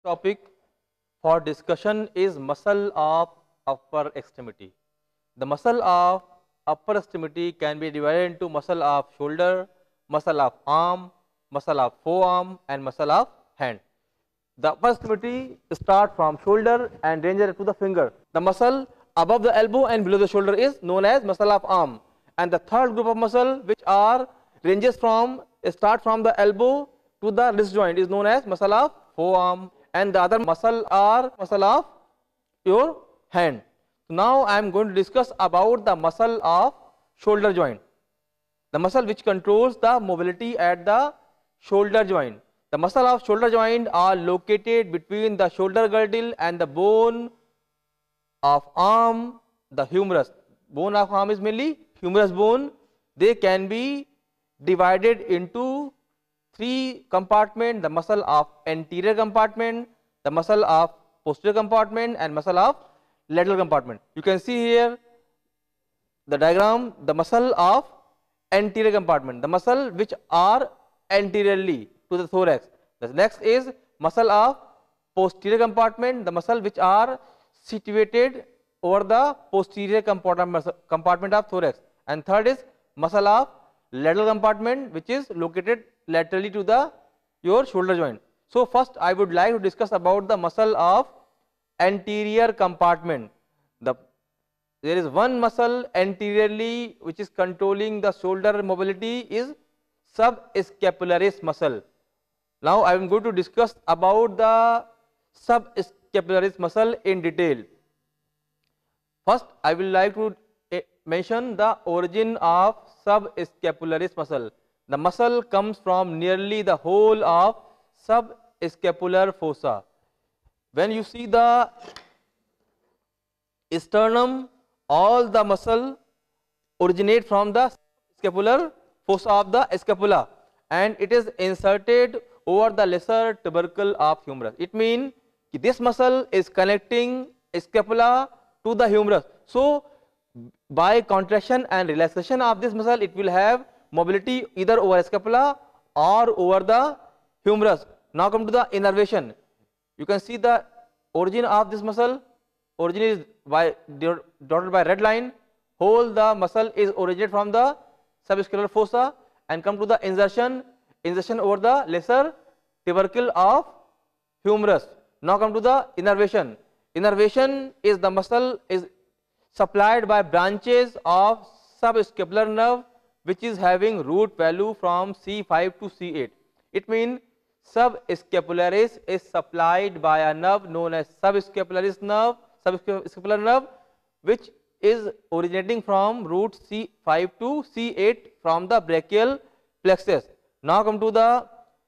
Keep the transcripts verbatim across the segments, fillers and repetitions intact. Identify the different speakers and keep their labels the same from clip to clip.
Speaker 1: Topic for discussion is muscle of upper extremity. The muscle of upper extremity can be divided into muscle of shoulder, muscle of arm, muscle of forearm and muscle of hand. The upper extremity start from shoulder and ranges to the finger. The muscle above the elbow and below the shoulder is known as muscle of arm. And the third group of muscle which are ranges from start from the elbow to the wrist joint is known as muscle of forearm, and the other muscle are muscle of your hand. Now I am going to discuss about the muscle of shoulder joint, the muscle which controls the mobility at the shoulder joint. The muscle of shoulder joint are located between the shoulder girdle and the bone of arm, the humerus. Bone of arm is mainly humerus bone. They can be divided into three compartments: the muscle of anterior compartment, the muscle of posterior compartment and muscle of lateral compartment. You can see here the diagram, the muscle of anterior compartment, the muscle which are anteriorly to the thorax. The next is muscle of posterior compartment, the muscle which are situated over the posterior compartment, compartment of thorax. And third is muscle of lateral compartment, which is located laterally to the your shoulder joint. So first I would like to discuss about the muscle of anterior compartment. The there is one muscle anteriorly which is controlling the shoulder mobility is subscapularis muscle. Now I am going to discuss about the subscapularis muscle in detail. First I will like to mention the origin of subscapularis muscle. The muscle comes from nearly the whole of subscapular fossa. When you see the sternum, all the muscle originate from the scapular fossa of the scapula, and it is inserted over the lesser tubercle of humerus. It means this muscle is connecting scapula to the humerus. So by contraction and relaxation of this muscle, it will have mobility either over scapula or over the humerus. Now come to the innervation. You can see the origin of this muscle. Origin is by dotted by red line. Whole the muscle is originated from the subscapular fossa and come to the insertion. Insertion over the lesser tubercle of humerus. Now come to the innervation. Innervation is the muscle is supplied by branches of subscapular nerve which is having root value from C five to C eight. It means subscapularis is supplied by a nerve known as subscapularis nerve, subscapular nerve, which is originating from root C five to C eight from the brachial plexus. Now come to the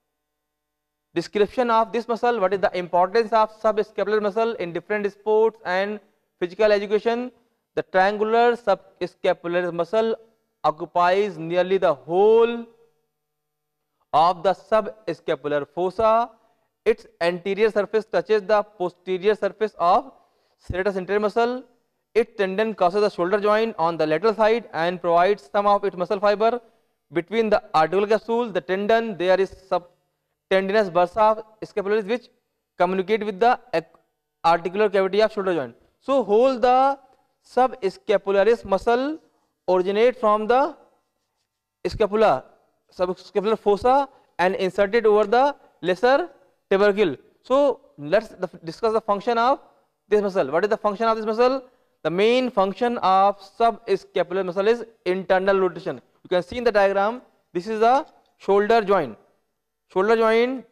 Speaker 1: description of this muscle. What is the importance of subscapular muscle in different sports and physical education? The triangular subscapular muscle occupies nearly the whole of the subscapular fossa. Its anterior surface touches the posterior surface of serratus anterior muscle. Its tendon crosses the shoulder joint on the lateral side and provides some of its muscle fiber. Between the articular capsule, the tendon, there is subtendinous bursa scapularis which communicate with the articular cavity of shoulder joint. So whole the subscapularis muscle originate from the scapula, subscapular fossa and inserted over the lesser tubercle. So let's discuss the function of this muscle. What is the function of this muscle? The main function of subscapular muscle is internal rotation. You can see in the diagram, this is the shoulder joint. Shoulder joint,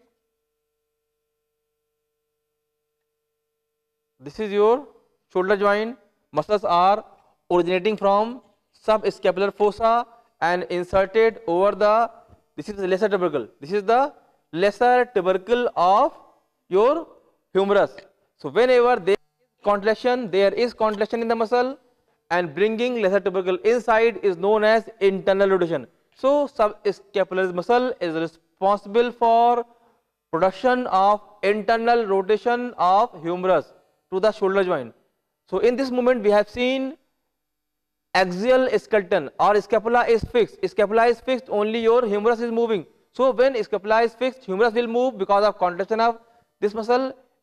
Speaker 1: this is your shoulder joint. Muscles are originating from subscapular fossa and inserted over the, this is the lesser tubercle. This is the lesser tubercle of your humerus. So whenever there is contraction, there is contraction in the muscle, and bringing lesser tubercle inside is known as internal rotation. So subscapular muscle is responsible for production of internal rotation of humerus to the shoulder joint. So in this movement we have seen axial skeleton or scapula is fixed. Scapula is fixed, only your humerus is moving. So when scapula is fixed, humerus will move because of contraction of this muscle,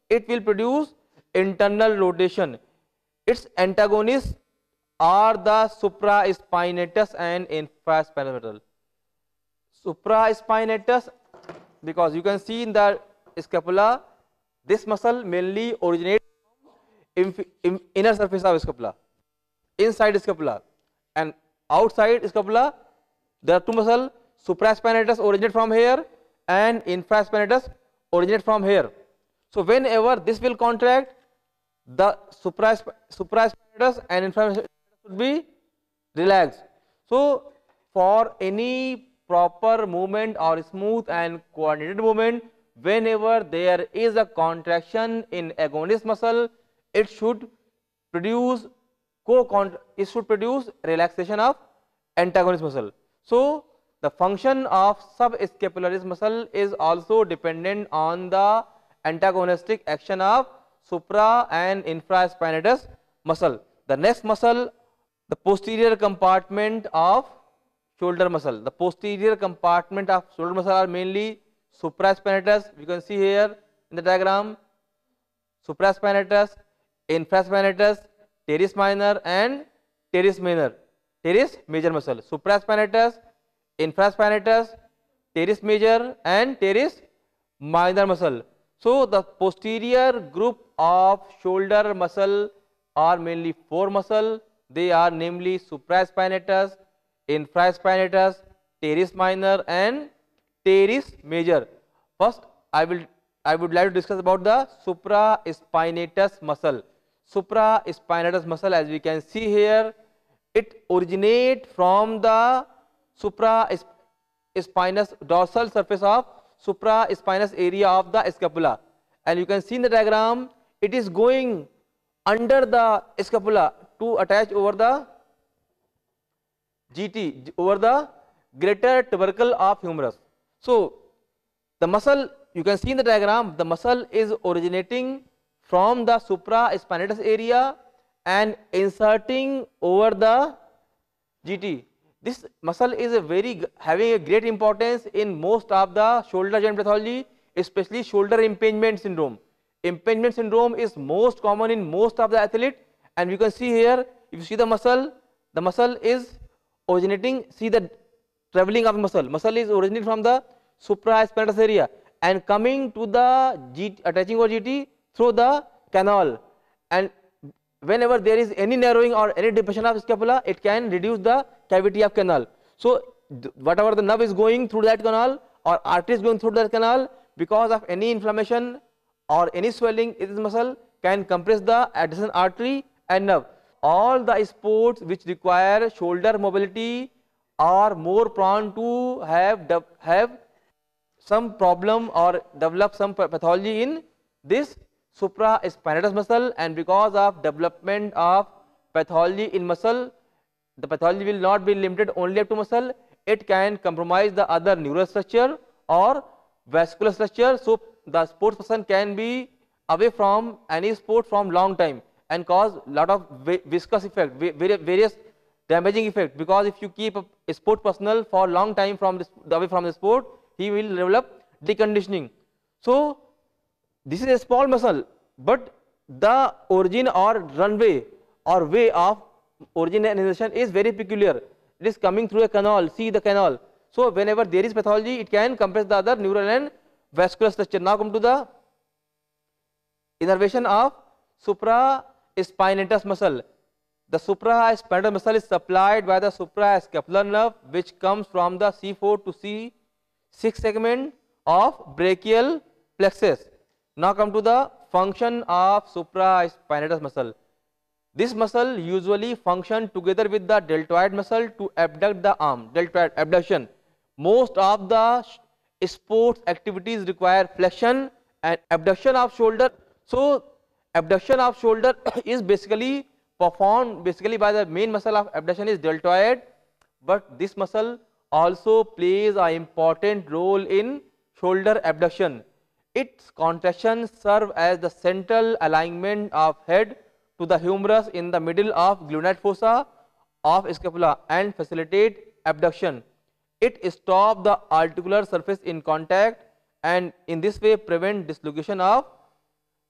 Speaker 1: it will produce internal rotation. Its antagonists are the supraspinatus and infraspinatus. Supraspinatus, because you can see in the scapula, this muscle mainly originates from in inner surface of scapula, inside scapula, and outside scapula there are two muscles. Supraspinatus originate from here and infraspinatus originate from here. So whenever this will contract, the supraspinatus and infraspinatus should be relaxed. So for any proper movement or smooth and coordinated movement, whenever there is a contraction in agonist muscle, it should produce co it should produce relaxation of antagonist muscle. So the function of subscapularis muscle is also dependent on the antagonistic action of supra and infraspinatus muscle. The next muscle, the posterior compartment of shoulder muscle. The posterior compartment of shoulder muscle are mainly supraspinatus, you can see here in the diagram, supraspinatus, infraspinatus, teres minor and teres minor, teres major muscle. Supraspinatus, infraspinatus, teres major and teres minor muscle. So the posterior group of shoulder muscle are mainly four muscle. They are namely supraspinatus, infraspinatus, teres minor and teres major. First I will I would like to discuss about the supraspinatus muscle. Supraspinatus muscle, as we can see here, it originates from the supraspinous dorsal surface of supraspinous area of the scapula, and you can see in the diagram it is going under the scapula to attach over the G T, over the greater tubercle of humerus. So the muscle, you can see in the diagram, the muscle is originating from the supraspinatus area and inserting over the G T. This muscle is a very having a great importance in most of the shoulder joint pathology, especially shoulder impingement syndrome. Impingement syndrome is most common in most of the athlete, and you can see here, if you see the muscle, the muscle is originating, see the traveling of the muscle, muscle is originating from the supraspinatus area and coming to the G T, attaching over G T through the canal, and whenever there is any narrowing or any depression of scapula, it can reduce the cavity of canal. So whatever the nerve is going through that canal or artery is going through that canal, because of any inflammation or any swelling in this muscle, can compress the adjacent artery and nerve. All the sports which require shoulder mobility are more prone to have have some problem or develop some pathology in this supraspinatus muscle, and because of development of pathology in muscle, the pathology will not be limited only up to muscle, it can compromise the other neural structure or vascular structure. So the sports person can be away from any sport from long time and cause lot of viscous effect, various damaging effect, because if you keep a sport personnel for long time from this, away from the sport, he will develop deconditioning. So this is a small muscle, but the origin or runway or way of origination is very peculiar. It is coming through a canal, see the canal. So whenever there is pathology, it can compress the other neural and vascular structure. Now come to the innervation of supraspinatus muscle. The supraspinatus muscle is supplied by the suprascapular nerve, which comes from the C four to C six segment of brachial plexus. Now come to the function of supraspinatus muscle. This muscle usually function together with the deltoid muscle to abduct the arm, deltoid abduction. Most of the sports activities require flexion and abduction of shoulder. So abduction of shoulder is basically performed basically by the main muscle of abduction is deltoid, but this muscle also plays an important role in shoulder abduction. Its contractions serve as the central alignment of head to the humerus in the middle of glenoid fossa of scapula and facilitate abduction. It stops the articular surface in contact and in this way prevent dislocation of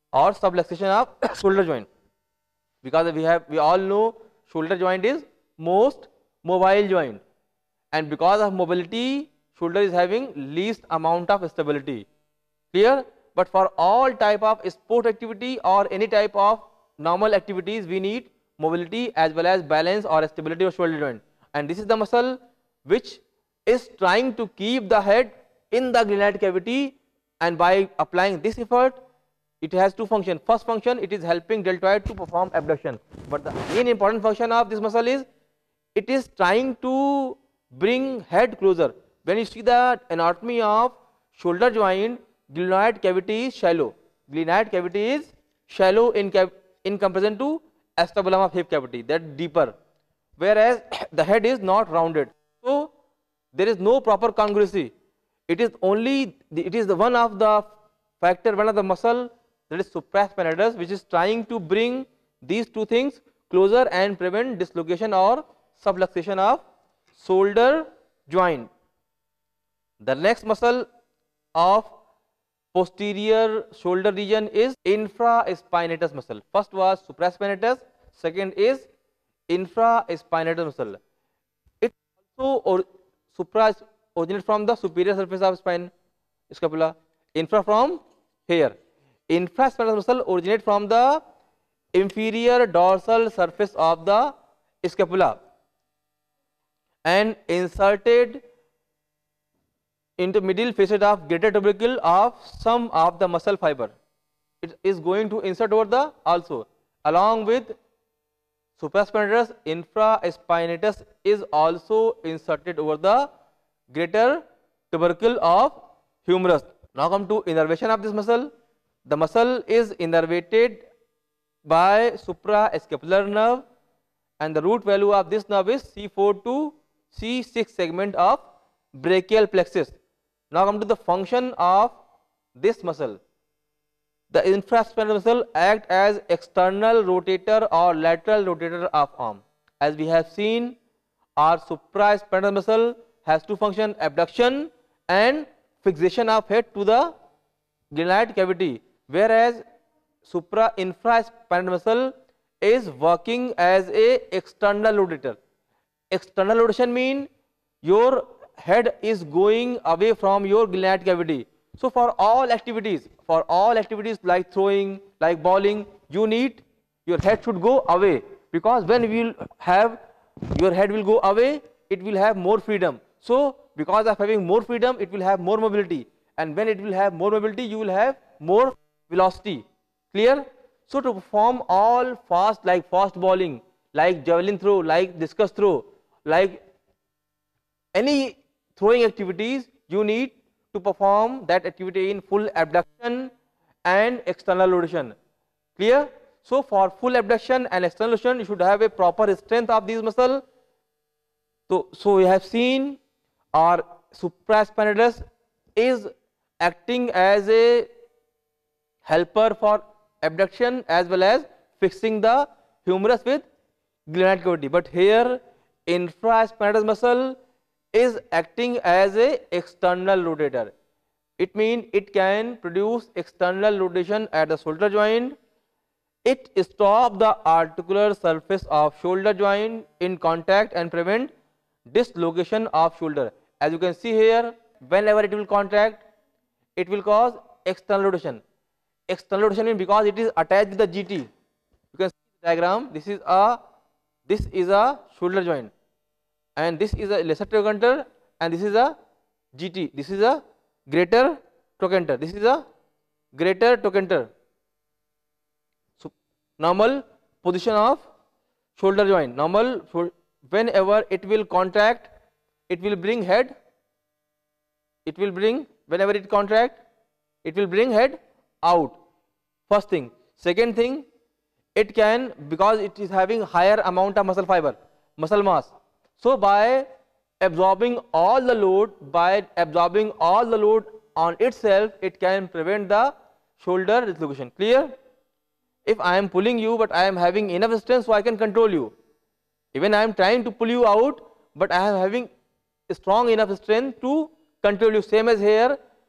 Speaker 1: or subluxation of shoulder joint, because we have we all know shoulder joint is most mobile joint, and because of mobility shoulder is having least amount of stability. Clear? But for all type of sport activity or any type of normal activities, we need mobility as well as balance or stability of shoulder joint, and this is the muscle which is trying to keep the head in the glenoid cavity, and by applying this effort it has two functions. First function, it is helping deltoid to perform abduction, but the main important function of this muscle is it is trying to bring head closer. When you see the anatomy of shoulder joint, glenoid cavity is shallow. Glenoid cavity is shallow in, in comparison to acetabulum of hip cavity, that deeper, whereas the head is not rounded. So there is no proper congruency. It is only the, it is the one of the factor, one of the muscle, that is supraspinatus, which is trying to bring these two things closer and prevent dislocation or subluxation of shoulder joint. The next muscle of posterior shoulder region is infraspinatus muscle. First was supraspinatus, second is infraspinatus muscle. It also or supra originates from the superior surface of spine, scapula. Infra from here. Infraspinatus muscle originates from the inferior dorsal surface of the scapula and inserted into middle facet of greater tubercle of some of the muscle fiber. It is going to insert over the also, along with supraspinatus, infraspinatus is also inserted over the greater tubercle of humerus. Now come to innervation of this muscle. The muscle is innervated by suprascapular nerve, and the root value of this nerve is C four to C six segment of brachial plexus. Now come to the function of this muscle. The infraspinatus muscle acts as external rotator or lateral rotator of arm. As we have seen, our supraspinatus muscle has two functions: abduction and fixation of head to the glenoid cavity, whereas supra infraspinatus muscle is working as a external rotator. External rotation means your head is going away from your glenoid cavity. So for all activities, for all activities like throwing, like bowling, you need your head should go away, because when we will have your head will go away, it will have more freedom. So because of having more freedom, it will have more mobility, and when it will have more mobility, you will have more velocity. Clear? So to perform all fast, like fast bowling, like javelin throw, like discus throw, like any throwing activities, you need to perform that activity in full abduction and external rotation. Clear? So for full abduction and external rotation, you should have a proper strength of these muscles. So, so we have seen our supraspinatus is acting as a helper for abduction as well as fixing the humerus with glenoid cavity. But here infraspinatus muscle is acting as a external rotator. It means it can produce external rotation at the shoulder joint. It stops the articular surface of shoulder joint in contact and prevent dislocation of shoulder. As you can see here, whenever it will contract, it will cause external rotation. External rotation means because it is attached with the G T. You can see the diagram. This is a this is a shoulder joint, and this is a lesser trochanter, and this is a G T. This is a greater trochanter. This is a greater trochanter. So normal position of shoulder joint. Normal, whenever it will contract, it will bring head. It will bring whenever it contract, it will bring head out. First thing. Second thing, it can, because it is having higher amount of muscle fiber, muscle mass. So by absorbing all the load, by absorbing all the load on itself, it can prevent the shoulder dislocation. Clear? If I am pulling you, but I am having enough strength, so I can control you. Even I am trying to pull you out, but I am having strong enough strength to control you. Same as here,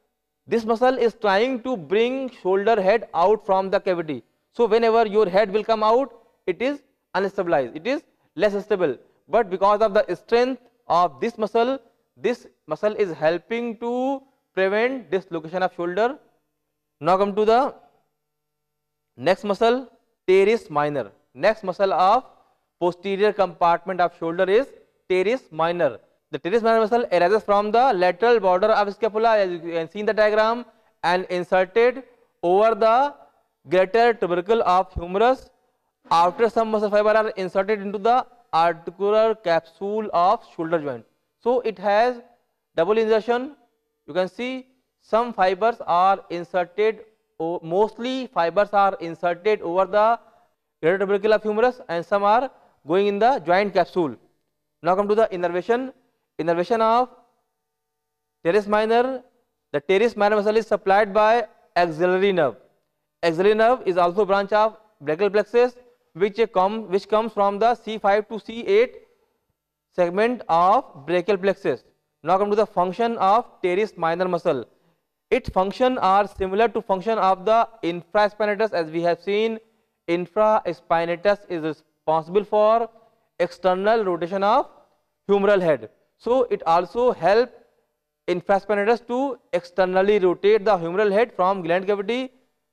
Speaker 1: this muscle is trying to bring shoulder head out from the cavity. So whenever your head will come out, it is unstabilized, it is less stable, but because of the strength of this muscle, this muscle is helping to prevent dislocation of shoulder. Now come to the next muscle, teres minor. Next muscle of posterior compartment of shoulder is teres minor. The teres minor muscle arises from the lateral border of scapula, as you can see in the diagram, and inserted over the greater tubercle of humerus. After some muscle fiber are inserted into the articular capsule of shoulder joint. So it has double insertion. You can see some fibers are inserted, mostly fibers are inserted over the greater tubercle of humerus, and some are going in the joint capsule. Now come to the innervation. Innervation of teres minor. The teres minor muscle is supplied by axillary nerve. Axillary nerve is also a branch of brachial plexus, which come which comes from the C five to C eight segment of brachial plexus. Now come to the function of teres minor muscle. Its function are similar to function of the infraspinatus, as we have seen. Infraspinatus is responsible for external rotation of humeral head. So it also helps infraspinatus to externally rotate the humeral head from gland cavity,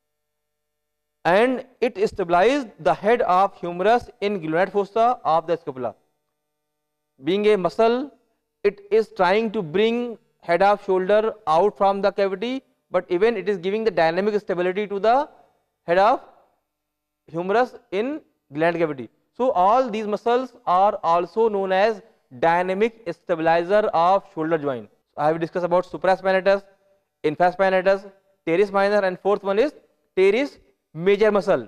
Speaker 1: and it stabilizes the head of humerus in glenoid fossa of the scapula. Being a muscle, it is trying to bring head of shoulder out from the cavity, but even it is giving the dynamic stability to the head of humerus in gland cavity. So all these muscles are also known as dynamic stabilizer of shoulder joint. So I have discussed about supraspinatus, infraspinatus, teres minor, and fourth one is teres major muscle.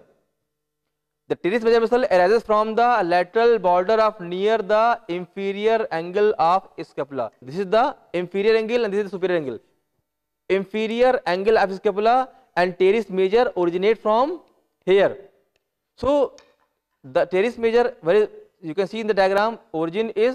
Speaker 1: The teres major muscle arises from the lateral border of near the inferior angle of scapula. This is the inferior angle and this is the superior angle. Inferior angle of scapula and teres major originate from here. So the teres major, where you can see in the diagram, origin is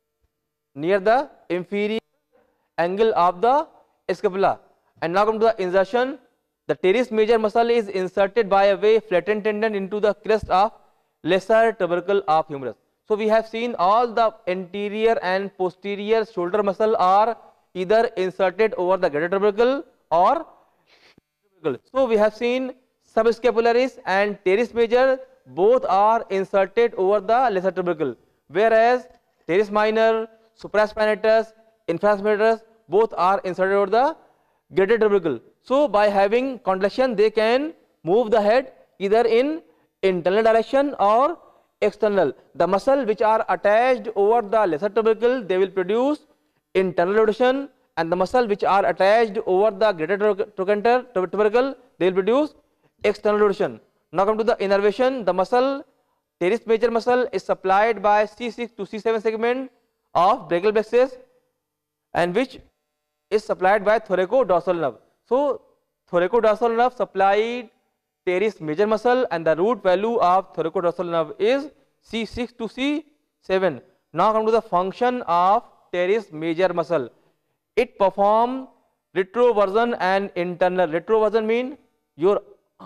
Speaker 1: near the inferior angle of the scapula. And now come to the insertion. The teres major muscle is inserted by a way flattened tendon into the crest of lesser tubercle of humerus. So we have seen all the anterior and posterior shoulder muscle are either inserted over the greater tubercle or tubercle. So we have seen subscapularis and teres major, both are inserted over the lesser tubercle, whereas teres minor, supraspinatus, infraspinatus, both are inserted over the greater tubercle. So by having contraction, they can move the head either in internal direction or external. The muscle which are attached over the lesser tubercle, they will produce internal rotation, and the muscle which are attached over the greater trochanter tubercle, they will produce external rotation. Now come to the innervation. The muscle, teres major muscle, is supplied by C six to C seven segment of brachial plexus, and which is supplied by thoracodorsal nerve. So thoracodorsal nerve supplied teres major muscle, and the root value of thoracodorsal nerve is C six to C seven. Now come to the function of teres major muscle. It performs retroversion and internal. Retroversion means your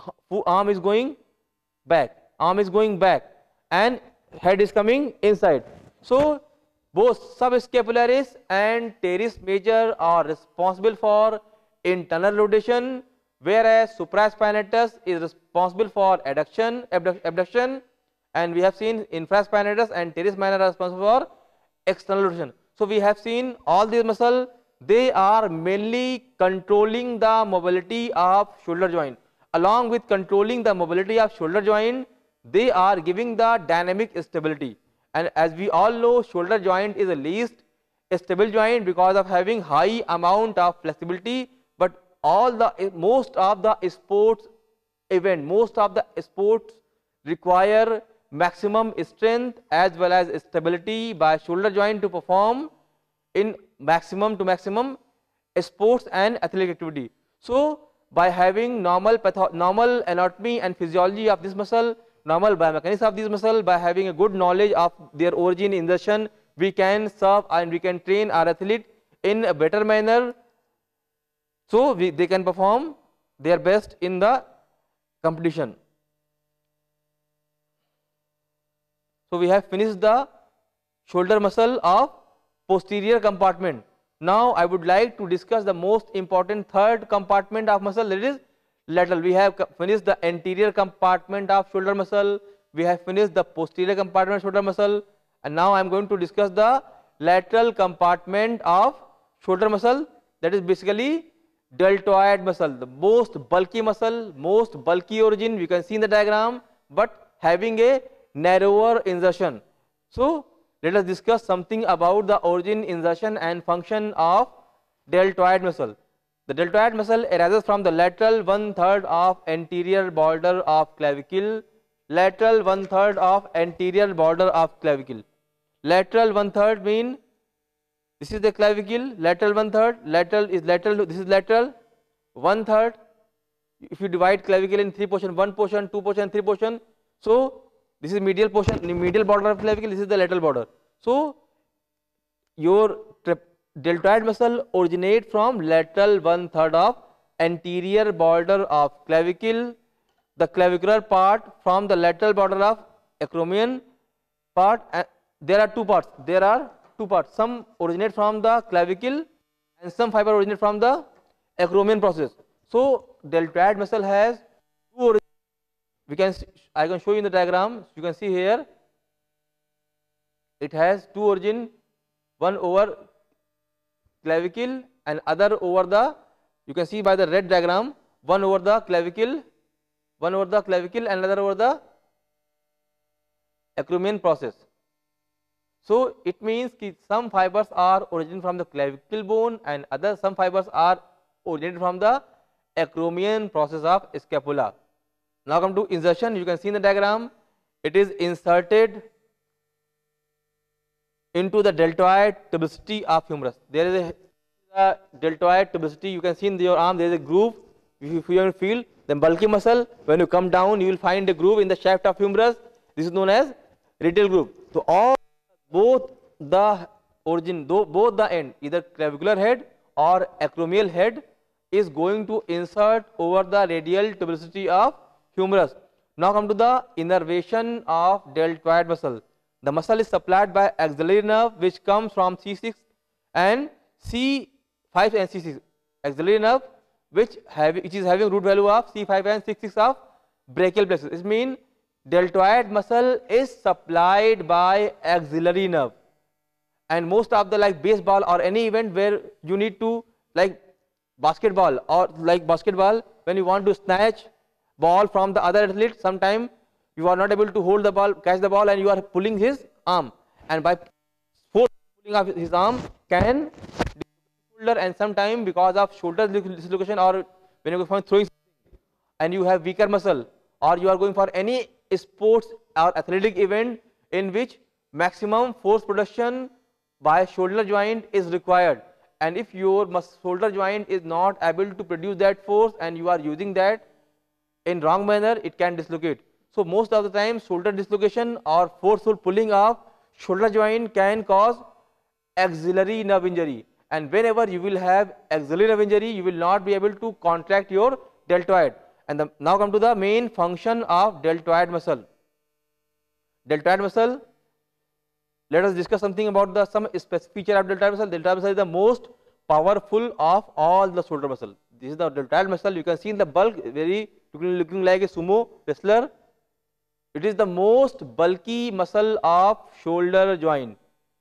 Speaker 1: arm is going back, arm is going back, and head is coming inside. So both subscapularis and teres major are responsible for internal rotation, whereas supraspinatus is responsible for adduction, abduction, and we have seen infraspinatus and teres minor are responsible for external rotation. So we have seen all these muscles, they are mainly controlling the mobility of shoulder joint. Along with controlling the mobility of shoulder joint, they are giving the dynamic stability. And as we all know, shoulder joint is the least stable joint because of having high amount of flexibility, but all the most of the sports event, most of the sports require maximum strength as well as stability by shoulder joint to perform in maximum to maximum sports and athletic activity. So by having normal patho normal anatomy and physiology of this muscle, normal biomechanics of this muscle, by having a good knowledge of their origin, insertion, we can serve and we can train our athlete in a better manner So we, they can perform their best in the competition. So we have finished the shoulder muscle of posterior compartment. Now I would like to discuss the most important third compartment of muscle, that is lateral. We have finished the anterior compartment of shoulder muscle, we have finished the posterior compartment of shoulder muscle, and now I am going to discuss the lateral compartment of shoulder muscle, that is basically deltoid muscle, the most bulky muscle, most bulky origin, we can see in the diagram, but having a narrower insertion. So let us discuss something about the origin, insertion and function of deltoid muscle. The deltoid muscle arises from the lateral one third of anterior border of clavicle, lateral one third of anterior border of clavicle. Lateral one third mean this is the clavicle, lateral one third, lateral is lateral, this is lateral, one third. If you divide clavicle in three portion, one portion, two portion, three portion, so this is medial portion, medial border of clavicle, this is the lateral border. So your deltoid muscle originate from lateral one third of anterior border of clavicle, the clavicular part from the lateral border of acromion part. Uh, there are two parts, there are two parts, some originate from the clavicle and some fiber originate from the acromion process. So deltoid muscle has two origins. We can see, I can show you in the diagram, you can see here it has two origin, one over clavicle and other over the, you can see by the red diagram, one over the clavicle, one over the clavicle and another over the acromion process. So it means that some fibers are originated from the clavicle bone and other some fibers are originated from the acromion process of scapula. Now come to insertion, you can see in the diagram, it is inserted into the deltoid tuberosity of humerus. There is a, a deltoid tuberosity, you can see in your arm there is a groove, if you feel the bulky muscle, when you come down you will find a groove in the shaft of humerus, this is known as radial groove. So all both the origin, though both the end, either clavicular head or acromial head is going to insert over the radial tuberosity of humerus. Now come to the innervation of deltoid muscle. The muscle is supplied by axillary nerve which comes from C six and C five and C six. Axillary nerve which have which is having root value of C five and C six of brachial plexus. This means deltoid muscle is supplied by axillary nerve, and most of the like baseball or any event where you need to like basketball or like basketball, when you want to snatch ball from the other athlete, sometime you are not able to hold the ball, catch the ball, and you are pulling his arm, and by force pulling of his arm can shoulder, and sometime because of shoulder dislocation or when you go for throwing and you have weaker muscle, or you are going for any sports or athletic event in which maximum force production by shoulder joint is required, and if your shoulder joint is not able to produce that force and you are using that in wrong manner, it can dislocate. So most of the time shoulder dislocation or forceful pulling of shoulder joint can cause axillary nerve injury, and whenever you will have axillary nerve injury you will not be able to contract your deltoid. And the, now come to the main function of deltoid muscle. Deltoid muscle, let us discuss something about the some specific feature of deltoid muscle. Deltoid muscle is the most powerful of all the shoulder muscle. This is the deltoid muscle, you can see in the bulk, very looking like a sumo wrestler. It is the most bulky muscle of shoulder joint.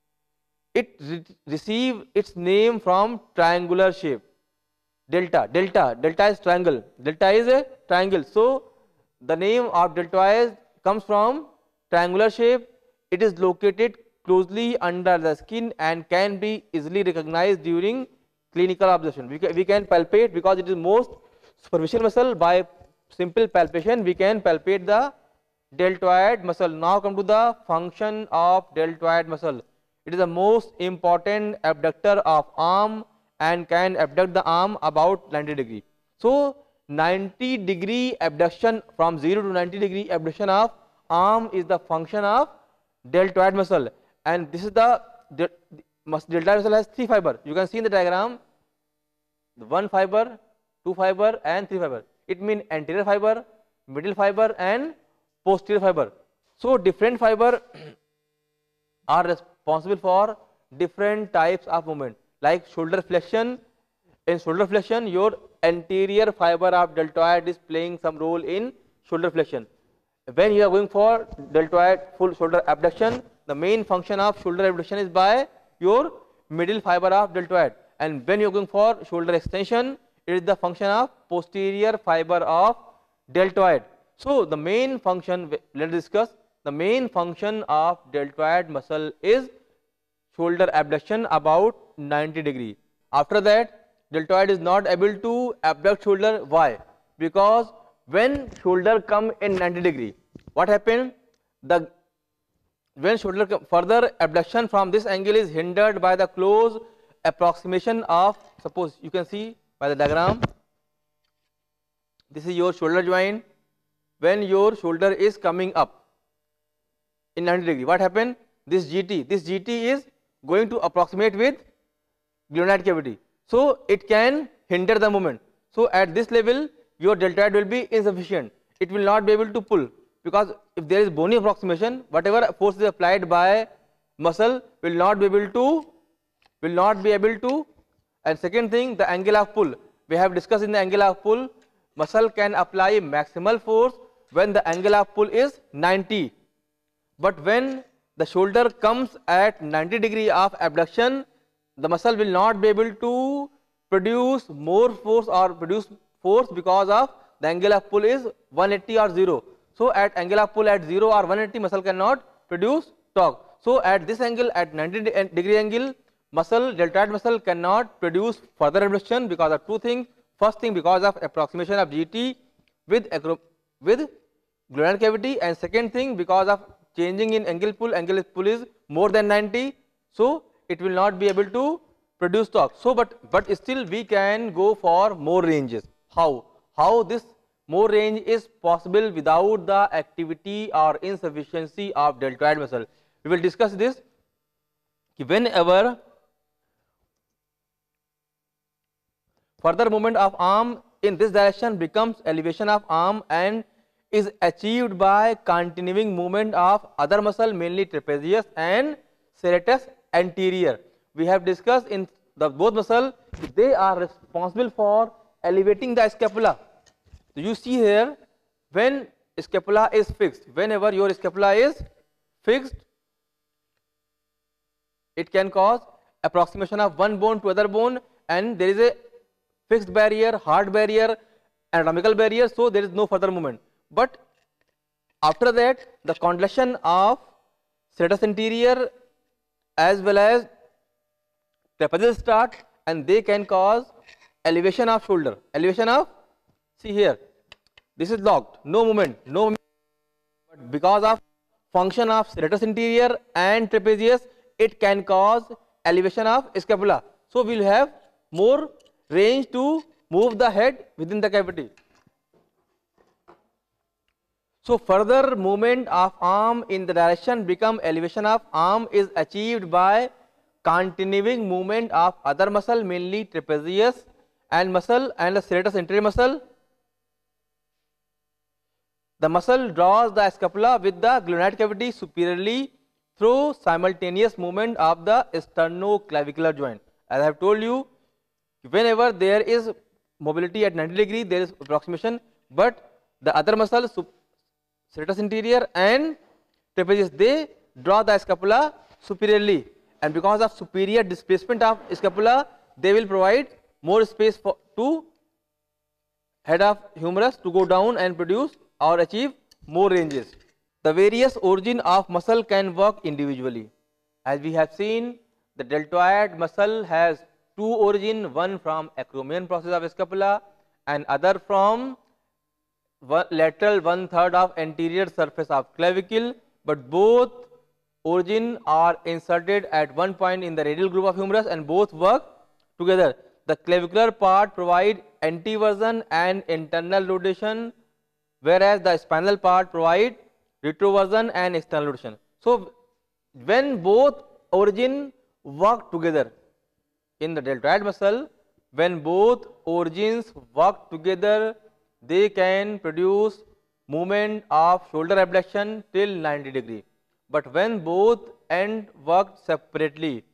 Speaker 1: It re receive its name from triangular shape. Delta, delta, delta is triangle. Delta is a triangle. So the name of deltoid comes from triangular shape. It is located closely under the skin and can be easily recognized during clinical observation. We can, we can palpate because it is most superficial muscle. By simple palpation we can palpate the deltoid muscle. Now come to the function of deltoid muscle. It is the most important abductor of arm and can abduct the arm about ninety degree. So ninety degree abduction, from zero to ninety degree abduction of arm is the function of deltoid muscle, and this is the deltoid muscle has three fibers. You can see in the diagram one fiber, two fiber and three fiber. It means anterior fiber, middle fiber and posterior fiber. So different fiber are responsible for different types of movement, like shoulder flexion. In shoulder flexion, your anterior fiber of deltoid is playing some role in shoulder flexion. When you are going for deltoid full shoulder abduction, the main function of shoulder abduction is by your middle fiber of deltoid, and when you are going for shoulder extension, it is the function of posterior fiber of deltoid. So the main function, let us discuss, the main function of deltoid muscle is shoulder abduction about ninety degree. After that, deltoid is not able to abduct shoulder. Why? Because when shoulder come in ninety degree, what happened? The when shoulder come, further abduction from this angle is hindered by the close approximation of, suppose you can see by the diagram, this is your shoulder joint. When your shoulder is coming up in ninety degree, what happened? This G T, this G T is going to approximate with glenoid cavity, so it can hinder the movement. So at this level your deltoid will be insufficient, it will not be able to pull, because if there is bony approximation, whatever force is applied by muscle will not be able to will not be able to. And second thing, the angle of pull, we have discussed in the angle of pull, muscle can apply maximal force when the angle of pull is ninety, but when the shoulder comes at ninety degree of abduction, the muscle will not be able to produce more force or produce force because of the angle of pull is one eighty or zero. So at angle of pull at zero or one eighty, muscle cannot produce torque. So at this angle, at ninety degree angle, muscle, deltoid muscle cannot produce further abduction because of two things. First thing, because of approximation of G T with with glenoid cavity, and second thing, because of changing in angle pull, angle pull is more than ninety, so it will not be able to produce torque. So but but still we can go for more ranges. How? How this more range is possible without the activity or insufficiency of deltoid muscle? We will discuss this. Whenever further movement of arm in this direction becomes elevation of arm and is achieved by continuing movement of other muscle, mainly trapezius and serratus anterior. We have discussed in the both muscle, they are responsible for elevating the scapula. So you see here, when scapula is fixed, whenever your scapula is fixed, it can cause approximation of one bone to other bone, and there is a fixed barrier, hard barrier, anatomical barrier, so there is no further movement. But after that, the contraction of serratus anterior as well as trapezius start, and they can cause elevation of shoulder, elevation of, see here, this is locked, no movement, no movement, but because of function of serratus anterior and trapezius, it can cause elevation of scapula. So we will have more range to move the head within the cavity. So further movement of arm in the direction become elevation of arm is achieved by continuing movement of other muscle, mainly trapezius and muscle and the serratus anterior muscle. The muscle draws the scapula with the glenoid cavity superiorly through simultaneous movement of the sternoclavicular joint. As I have told you, whenever there is mobility at ninety degree, there is approximation, but the other muscle, serratus anterior and trapezius, they draw the scapula superiorly, and because of superior displacement of scapula, they will provide more space for to head of humerus to go down and produce or achieve more ranges. The various origin of muscle can work individually. As we have seen, the deltoid muscle has two origin, one from acromion process of scapula and other from one lateral one third of anterior surface of clavicle, but both origin are inserted at one point in the radial groove of humerus and both work together. The clavicular part provide anteversion and internal rotation, whereas the spinal part provide retroversion and external rotation. So when both origin work together in the deltoid muscle, When both origins work together, they can produce movement of shoulder abduction till ninety degree. But when both end work separately,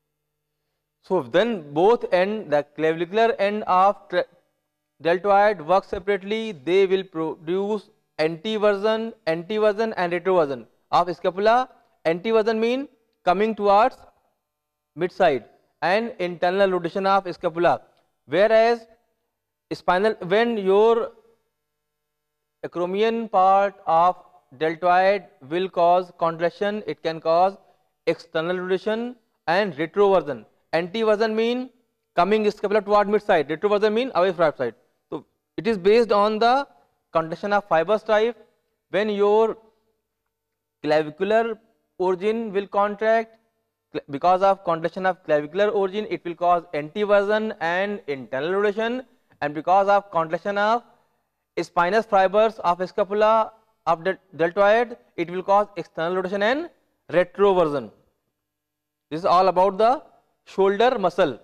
Speaker 1: so then both end, the clavicular end of deltoid work separately, they will produce anteversion, anteversion and retroversion of scapula. Anteversion mean coming towards mid side and internal rotation of scapula, whereas spinal, when your acromion part of deltoid will cause contraction, it can cause external rotation and retroversion. Anteversion mean coming scapula toward mid side, retroversion mean away from side. So it is based on the contraction of fibrous type. When your clavicular origin will contract, because of contraction of clavicular origin, it will cause anteversion and internal rotation, and because of contraction of spinous fibers of scapula of the deltoid, it will cause external rotation and retroversion. This is all about the shoulder muscle.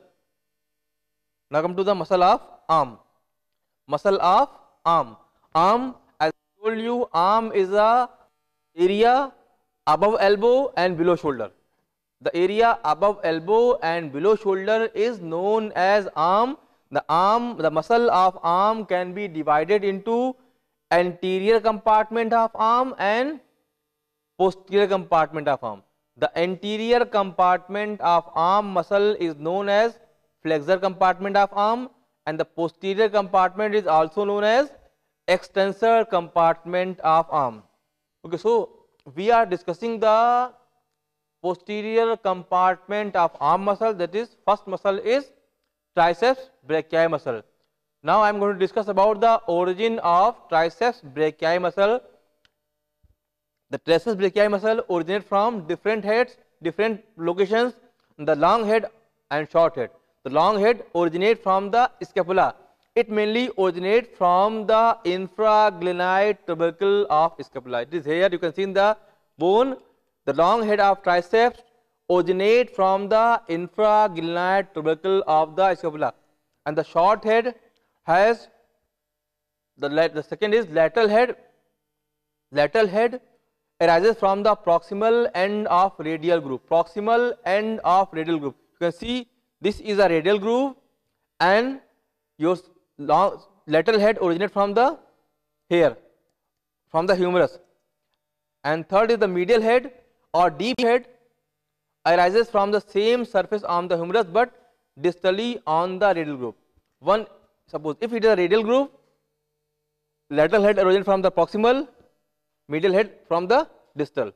Speaker 1: Now come to the muscle of arm. Muscle of arm. Arm, as I told you, arm is a area above elbow and below shoulder. The area above elbow and below shoulder is known as arm. The arm, the muscle of arm can be divided into anterior compartment of arm and posterior compartment of arm. The anterior compartment of arm muscle is known as flexor compartment of arm, and the posterior compartment is also known as extensor compartment of arm. Okay, so we are discussing the posterior compartment of arm muscle, that is first muscle is triceps brachii muscle. Now I am going to discuss about the origin of triceps brachii muscle. The triceps brachii muscle originates from different heads, different locations, the long head and short head. The long head originates from the scapula. It mainly originates from the infraglenoid tubercle of scapula. It is here, you can see in the bone. The long head of triceps originates from the infraglenoid tubercle of the scapula, and the short head has the, the second is lateral head. Lateral head arises from the proximal end of radial groove. Proximal end of radial groove. You can see this is a radial groove, and your long lateral head originates from the here, from the humerus. And third is the medial head or deep head, arises from the same surface on the humerus but distally on the radial groove. One, suppose if it is a radial groove, lateral head originates from the proximal, medial head from the distal.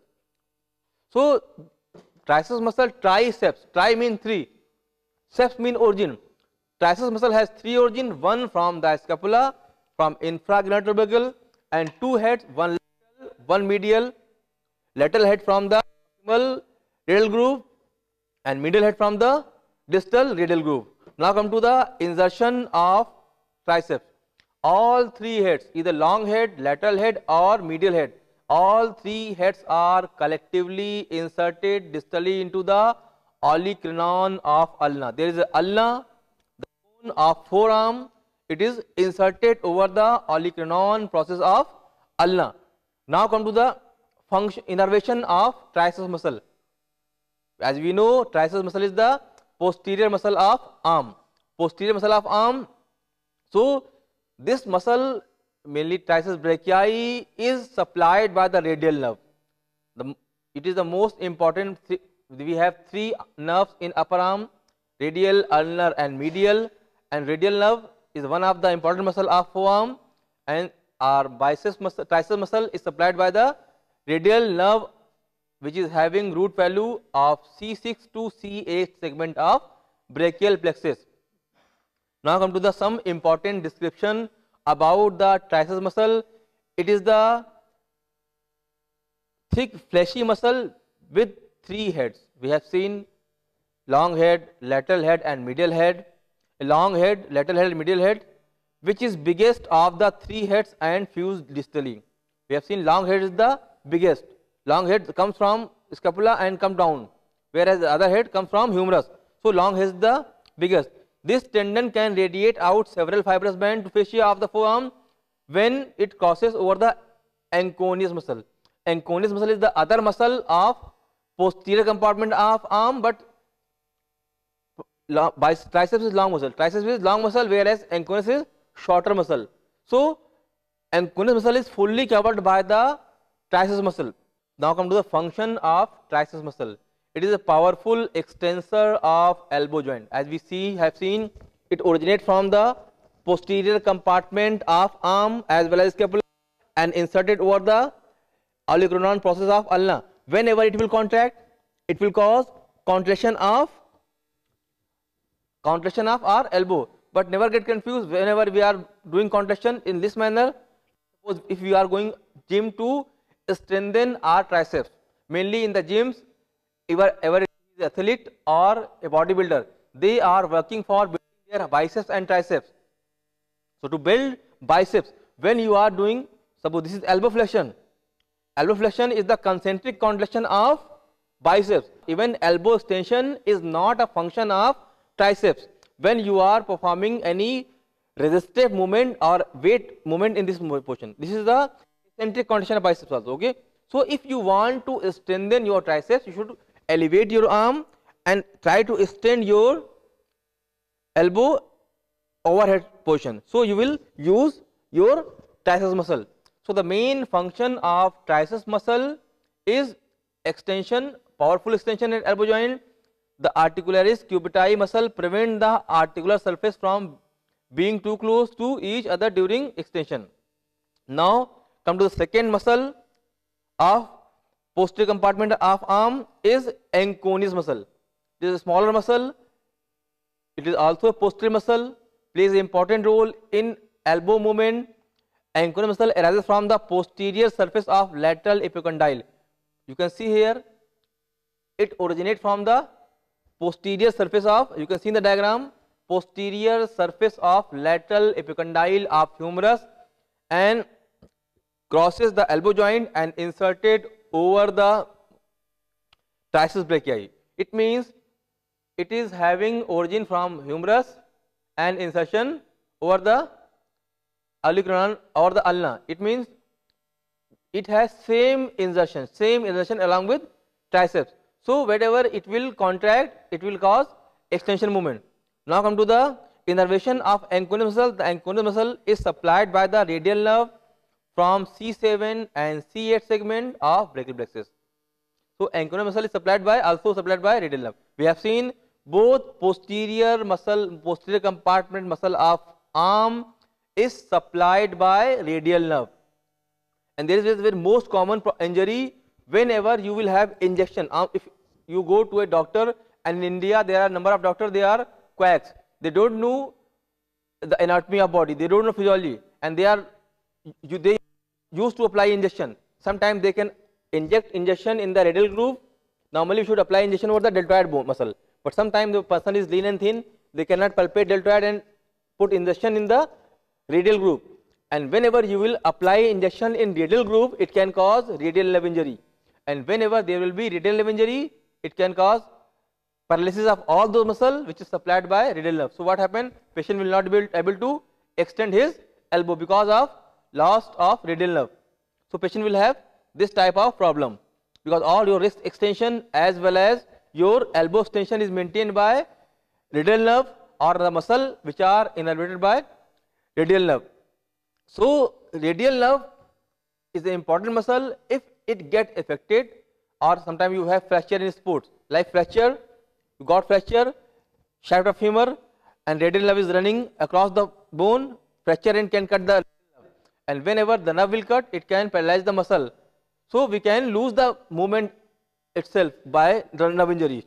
Speaker 1: So triceps muscle, triceps, tri mean three, ceps mean origin. Triceps muscle has three origin, one from the scapula, from infraglenoid tubercle, and two heads, one lateral, one medial. Lateral head from the proximal radial groove and medial head from the distal radial groove. Now come to the insertion of triceps. All three heads, either long head, lateral head or medial head, all three heads are collectively inserted distally into the olecranon of ulna. There is a ulna, the bone of forearm, it is inserted over the olecranon process of ulna. Now come to the function, innervation of triceps muscle. As we know, triceps muscle is the posterior muscle of arm. Posterior muscle of arm. So this muscle, mainly triceps brachii, is supplied by the radial nerve. The, it is the most important. We have three nerves in upper arm: radial, ulnar, and medial. And radial nerve is one of the important muscle of forearm. And our biceps muscle, triceps muscle, is supplied by the radial nerve, which is having root value of C six to C eight segment of brachial plexus. Now come to the some important description about the triceps muscle. It is the thick fleshy muscle with three heads. We have seen long head, lateral head and medial head. A long head, lateral head, medial head, which is biggest of the three heads and fused distally. We have seen long head is the biggest. Long head comes from scapula and come down, whereas the other head comes from humerus. So long head is the biggest. This tendon can radiate out several fibrous bands to fascia of the forearm when it crosses over the anconeus muscle. Anconeus muscle is the other muscle of posterior compartment of arm, but triceps is long muscle. Triceps is long muscle, whereas anconeus is shorter muscle. So anconeus muscle is fully covered by the triceps muscle. Now come to the function of triceps muscle. It is a powerful extensor of elbow joint. As we see, have seen, it originates from the posterior compartment of arm as well as scapula and inserted over the olecranon process of ulna. Whenever it will contract, it will cause contraction of contraction of our elbow. But never get confused whenever we are doing contraction in this manner. Suppose if we are going gym to strengthen our triceps, mainly in the gyms, ever ever is athlete or a bodybuilder, they are working for building their biceps and triceps. So to build biceps, when you are doing, suppose this is elbow flexion. Elbow flexion is the concentric contraction of biceps. Even elbow extension is not a function of triceps. When you are performing any resistive movement or weight movement in this position, this is the eccentric contraction of biceps also. Okay. So if you want to strengthen your triceps, you should elevate your arm and try to extend your elbow overhead position. So you will use your triceps muscle. So the main function of triceps muscle is extension, powerful extension at elbow joint. The articularis cubitae muscle prevent the articular surface from being too close to each other during extension. Now come to the second muscle of posterior compartment of arm is anconeus muscle. It is a smaller muscle. It is also a posterior muscle, plays an important role in elbow movement. Anconeus muscle arises from the posterior surface of lateral epicondyle. You can see here, it originates from the posterior surface of, you can see in the diagram, posterior surface of lateral epicondyle of humerus and crosses the elbow joint and inserted over the triceps brachii. It means it is having origin from humerus and insertion over the olecranon or the ulna. It means it has same insertion, same insertion along with triceps. So wherever it will contract, it will cause extension movement. Now come to the innervation of anconeus muscle. The anconeus muscle is supplied by the radial nerve from C seven and C eight segment of brachial plexus. So anconeus muscle is supplied by, also supplied by radial nerve. We have seen both posterior muscle, posterior compartment muscle of arm is supplied by radial nerve. And there is a very most common injury whenever you will have injection. Uh, if you go to a doctor, and in India there are number of doctors, they are quacks. They don't know the anatomy of body, they don't know physiology, and they are you, they used to apply injection. Sometimes they can inject injection in the radial groove. Normally you should apply injection over the deltoid bone muscle, but sometimes the person is lean and thin, they cannot palpate deltoid and put injection in the radial groove. And whenever you will apply injection in radial groove, it can cause radial nerve injury. And whenever there will be radial nerve injury, it can cause paralysis of all those muscle which is supplied by radial nerve. So what happens? Patient will not be able to extend his elbow because of loss of radial nerve. So patient will have this type of problem because all your wrist extension as well as your elbow extension is maintained by radial nerve or the muscle which are innervated by radial nerve. So radial nerve is an important muscle. If it gets affected, or sometimes you have fracture in sports, like fracture, you got fracture, shaft of femur, and radial nerve is running across the bone, fracture and can cut the nerve. And whenever the nerve will cut, it can paralyze the muscle. So we can lose the movement itself by nerve injury.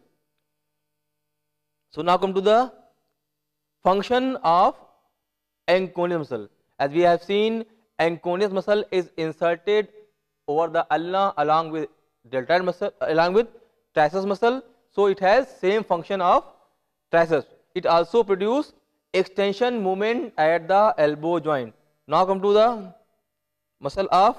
Speaker 1: So now come to the function of anconeus muscle. As we have seen, anconeus muscle is inserted over the ulna along with deltoid muscle, along with triceps muscle. So it has same function of triceps. It also produces extension movement at the elbow joint. Now come to the muscle of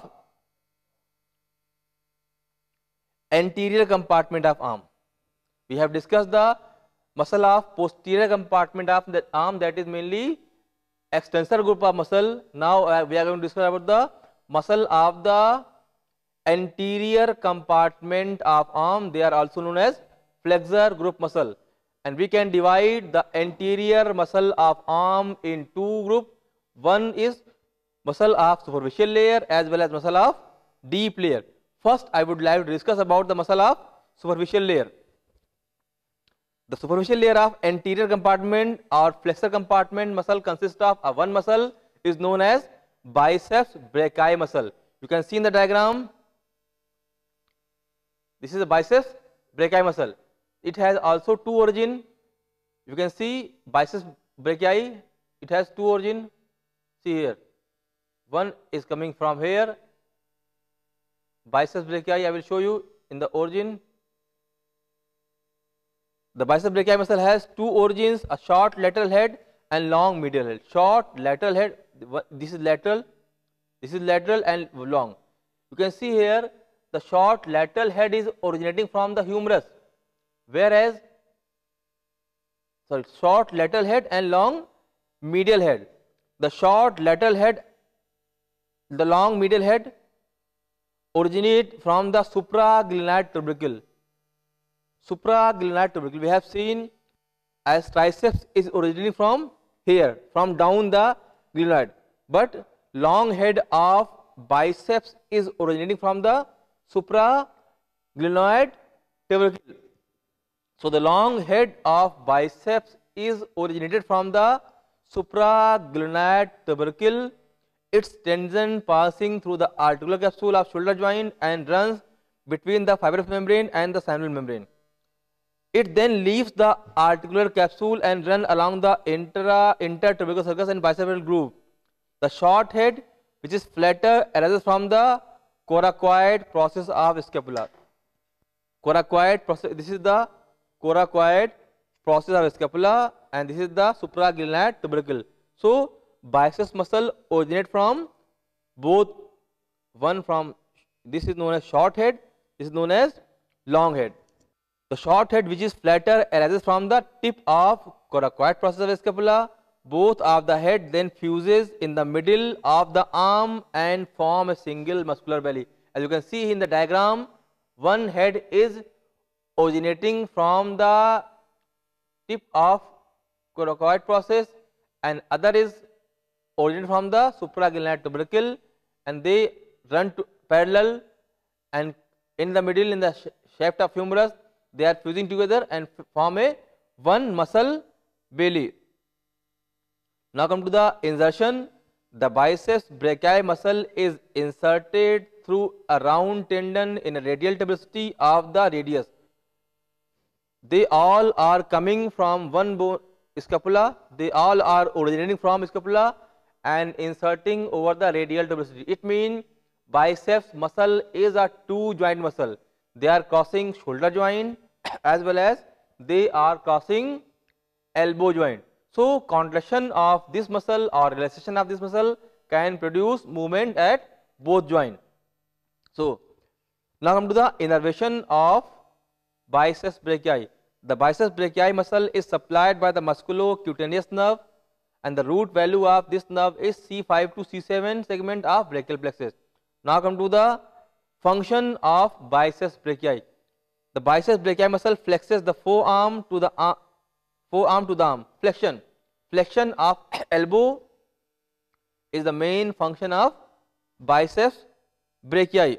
Speaker 1: anterior compartment of arm. We have discussed the muscle of posterior compartment of the arm, that is mainly extensor group of muscle. Now uh, we are going to discuss about the muscle of the anterior compartment of arm. They are also known as flexor group muscle, and we can divide the anterior muscle of arm in two groups. One is muscle of superficial layer as well as muscle of deep layer. First, I would like to discuss about the muscle of superficial layer. The superficial layer of anterior compartment or flexor compartment muscle consists of a one muscle is known as biceps brachii muscle. You can see in the diagram, this is the biceps brachii muscle. It has also two origin. You can see biceps brachii, it has two origin. See here, one is coming from here, biceps brachii, I will show you in the origin. The biceps brachii muscle has two origins, a short lateral head and long medial head. Short lateral head, this is lateral, this is lateral and long. You can see here the short lateral head is originating from the humerus, whereas sorry short lateral head and long medial head. The short lateral head, the long medial head originate from the supraglenoid tubercle. Supraglenoid tubercle, we have seen as triceps is originating from here, from down the glenoid, but long head of biceps is originating from the supraglenoid tubercle. So the long head of biceps is originated from the supraglenoid tubercle. Its tendon passing through the articular capsule of shoulder joint and runs between the fibrous membrane and the synovial membrane. It then leaves the articular capsule and run along the intra intertubercular sulcus and biceps groove. The short head, which is flatter, arises from the coracoid process of scapula. Coracoid process, this is the coracoid process of scapula, and this is the supraglenoid tubercle. So biceps muscle originate from both, one from, this is known as short head, this is known as long head. The short head, which is flatter, arises from the tip of coracoid process of scapula. Both of the head then fuses in the middle of the arm and form a single muscular belly. As you can see in the diagram, one head is originating from the tip of coracoid process and other is originating from the supraglenoid tubercle, and they run to parallel, and in the middle, in the sh shaft of humerus, they are fusing together and form a one muscle belly. Now come to the insertion. The biceps brachii muscle is inserted through a round tendon in a radial tuberosity of the radius. They all are coming from one bone, scapula. They all are originating from scapula and inserting over the radial tuberosity. It means biceps muscle is a two joint muscle. They are crossing shoulder joint as well as they are crossing elbow joint. So contraction of this muscle or relaxation of this muscle can produce movement at both joints. So now come to the innervation of biceps brachii. The biceps brachii muscle is supplied by the musculocutaneous nerve, and the root value of this nerve is C five to C seven segment of brachial plexus. Now come to the function of biceps brachii. The biceps brachii muscle flexes the forearm to the arm, forearm to the arm. Flexion. Flexion of elbow is the main function of biceps brachii.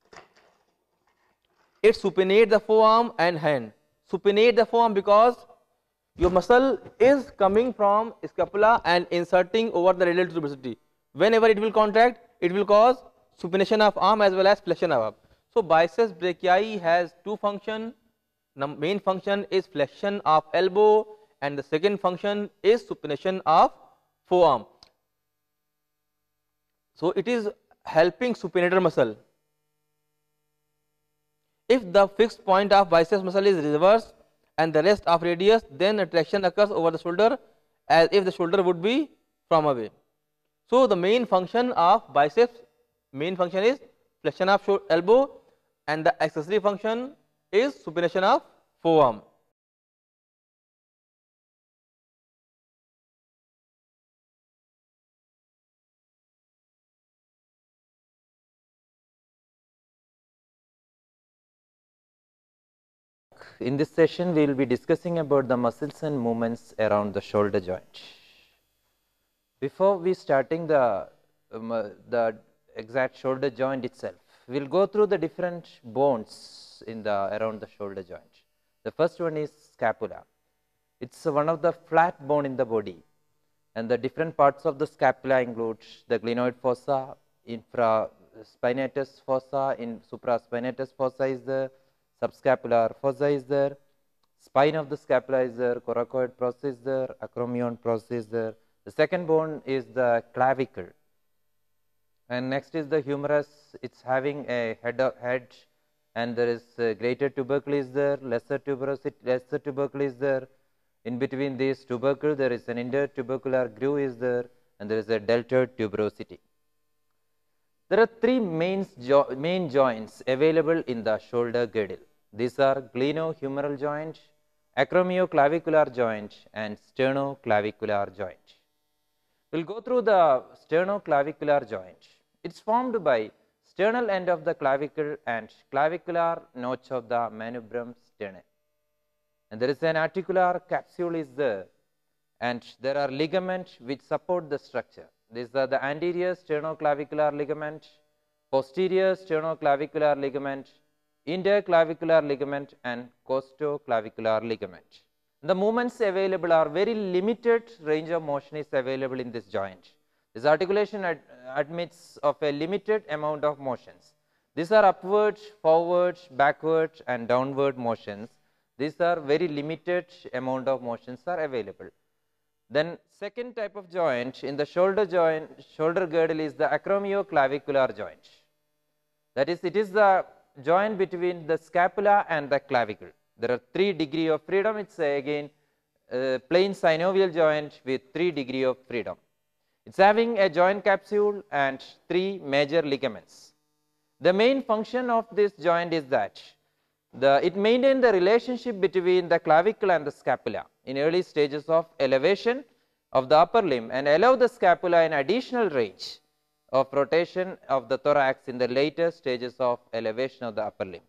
Speaker 1: It supinates the forearm and hand. Supinate the forearm because your muscle is coming from scapula and inserting over the radial tuberosity. Whenever it will contract, it will cause supination of arm as well as flexion of arm. So biceps brachii has two functions. The main function is flexion of elbow and the second function is supination of forearm. So it is helping supinator muscle. If the fixed point of biceps muscle is reversed and the rest of radius, then attraction occurs over the shoulder as if the shoulder would be from away. So the main function of biceps, main function is flexion of elbow and the accessory function is supination of forearm.
Speaker 2: in this session we will be discussing about the muscles and movements around the shoulder joint. Before we starting the, um, uh, the exact shoulder joint itself, we will go through the different bones in the around the shoulder joint. The first one is scapula. It is one of the flat bone in the body, and the different parts of the scapula include the glenoid fossa, infraspinatus fossa, in supraspinatus fossa is there, subscapular fossa is there, spine of the scapula is there, coracoid process is there, acromion process is there. The second bone is the clavicle, and next is the humerus. It is having a head, of, head and there is a greater tubercle is there, lesser tuberosity, lesser tubercle is there. In between these tubercle there is an intertubercular groove is there, and there is a deltoid tuberosity. There are three main, jo main joints available in the shoulder girdle. These are glenohumeral joint, acromioclavicular joint, and sternoclavicular joint. We will go through the sternoclavicular joint. It is formed by sternal end of the clavicle and clavicular notch of the manubrium sternum. And there is an articular capsule is there, and there are ligaments which support the structure. These are the anterior sternoclavicular ligament, posterior sternoclavicular ligament, interclavicular ligament, and costoclavicular ligament. The movements available are very limited range of motion is available in this joint. This articulation ad admits of a limited amount of motions. These are upward, forward, backward, and downward motions. These are very limited amount of motions are available. Then second type of joint in the shoulder joint, shoulder girdle is the acromioclavicular joint. That is, it is the joint between the scapula and the clavicle. There are three degree of freedom. It is again uh, plain synovial joint with three degree of freedom. It is having a joint capsule and three major ligaments. The main function of this joint is that the, it maintains the relationship between the clavicle and the scapula in early stages of elevation of the upper limb, and allow the scapula an additional range of rotation of the thorax in the later stages of elevation of the upper limb.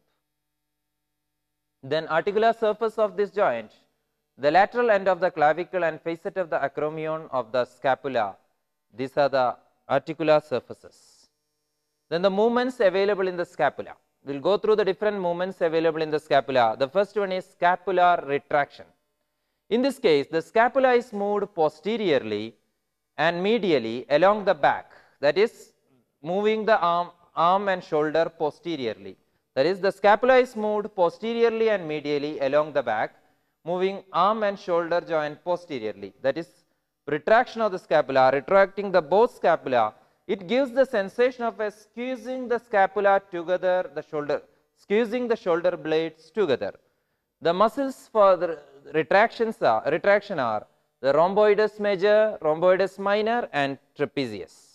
Speaker 2: Then articular surface of this joint, the lateral end of the clavicle and facet of the acromion of the scapula, these are the articular surfaces. Then the movements available in the scapula. We will go through the different movements available in the scapula. The first one is scapular retraction. In this case, the scapula is moved posteriorly and medially along the back, that is moving the arm, arm and shoulder posteriorly. That is, the scapula is moved posteriorly and medially along the back, moving arm and shoulder joint posteriorly. That is, retraction of the scapula, retracting the both scapula. It gives the sensation of a squeezing the scapula together, the shoulder, squeezing the shoulder blades together. The muscles for the retractions are, retraction are the rhomboides major, rhomboides minor, and trapezius.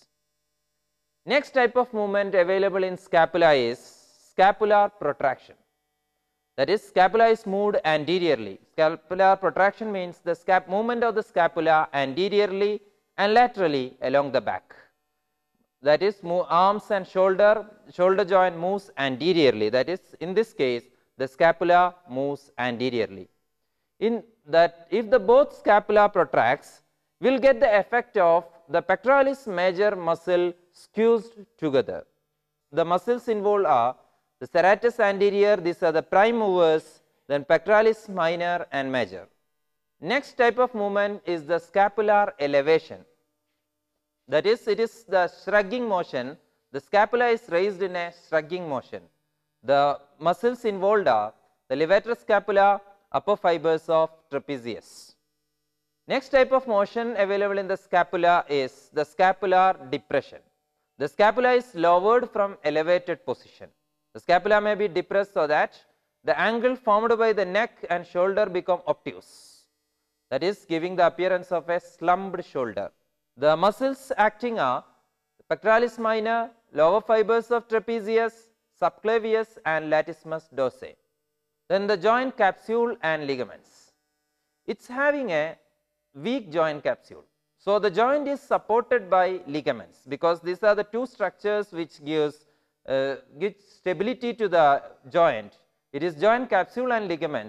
Speaker 2: Next type of movement available in scapula is scapular protraction. That is, scapula is moved anteriorly. Scapular protraction means the scap movement of the scapula anteriorly and laterally along the back. That is, move arms and shoulder, shoulder joint moves anteriorly. That is, in this case, the scapula moves anteriorly. In that, if the both scapula protracts, we will get the effect of the pectoralis major muscle squeezed together. The muscles involved are the serratus anterior, these are the prime movers, then pectoralis minor and major. Next type of movement is the scapular elevation. That is, it is the shrugging motion. The scapula is raised in a shrugging motion. The muscles involved are the levator scapula, upper fibers of trapezius. Next type of motion available in the scapula is the scapular depression. The scapula is lowered from elevated position. The scapula may be depressed so that the angle formed by the neck and shoulder become obtuse. That is, giving the appearance of a slumped shoulder. The muscles acting are pectoralis minor, lower fibers of trapezius, subclavius, and latissimus dorsi. Then the joint capsule and ligaments. It is having a weak joint capsule. So, the joint is supported by ligaments, because these are the two structures which gives, uh, gives stability to the joint. It is joint capsule and ligaments.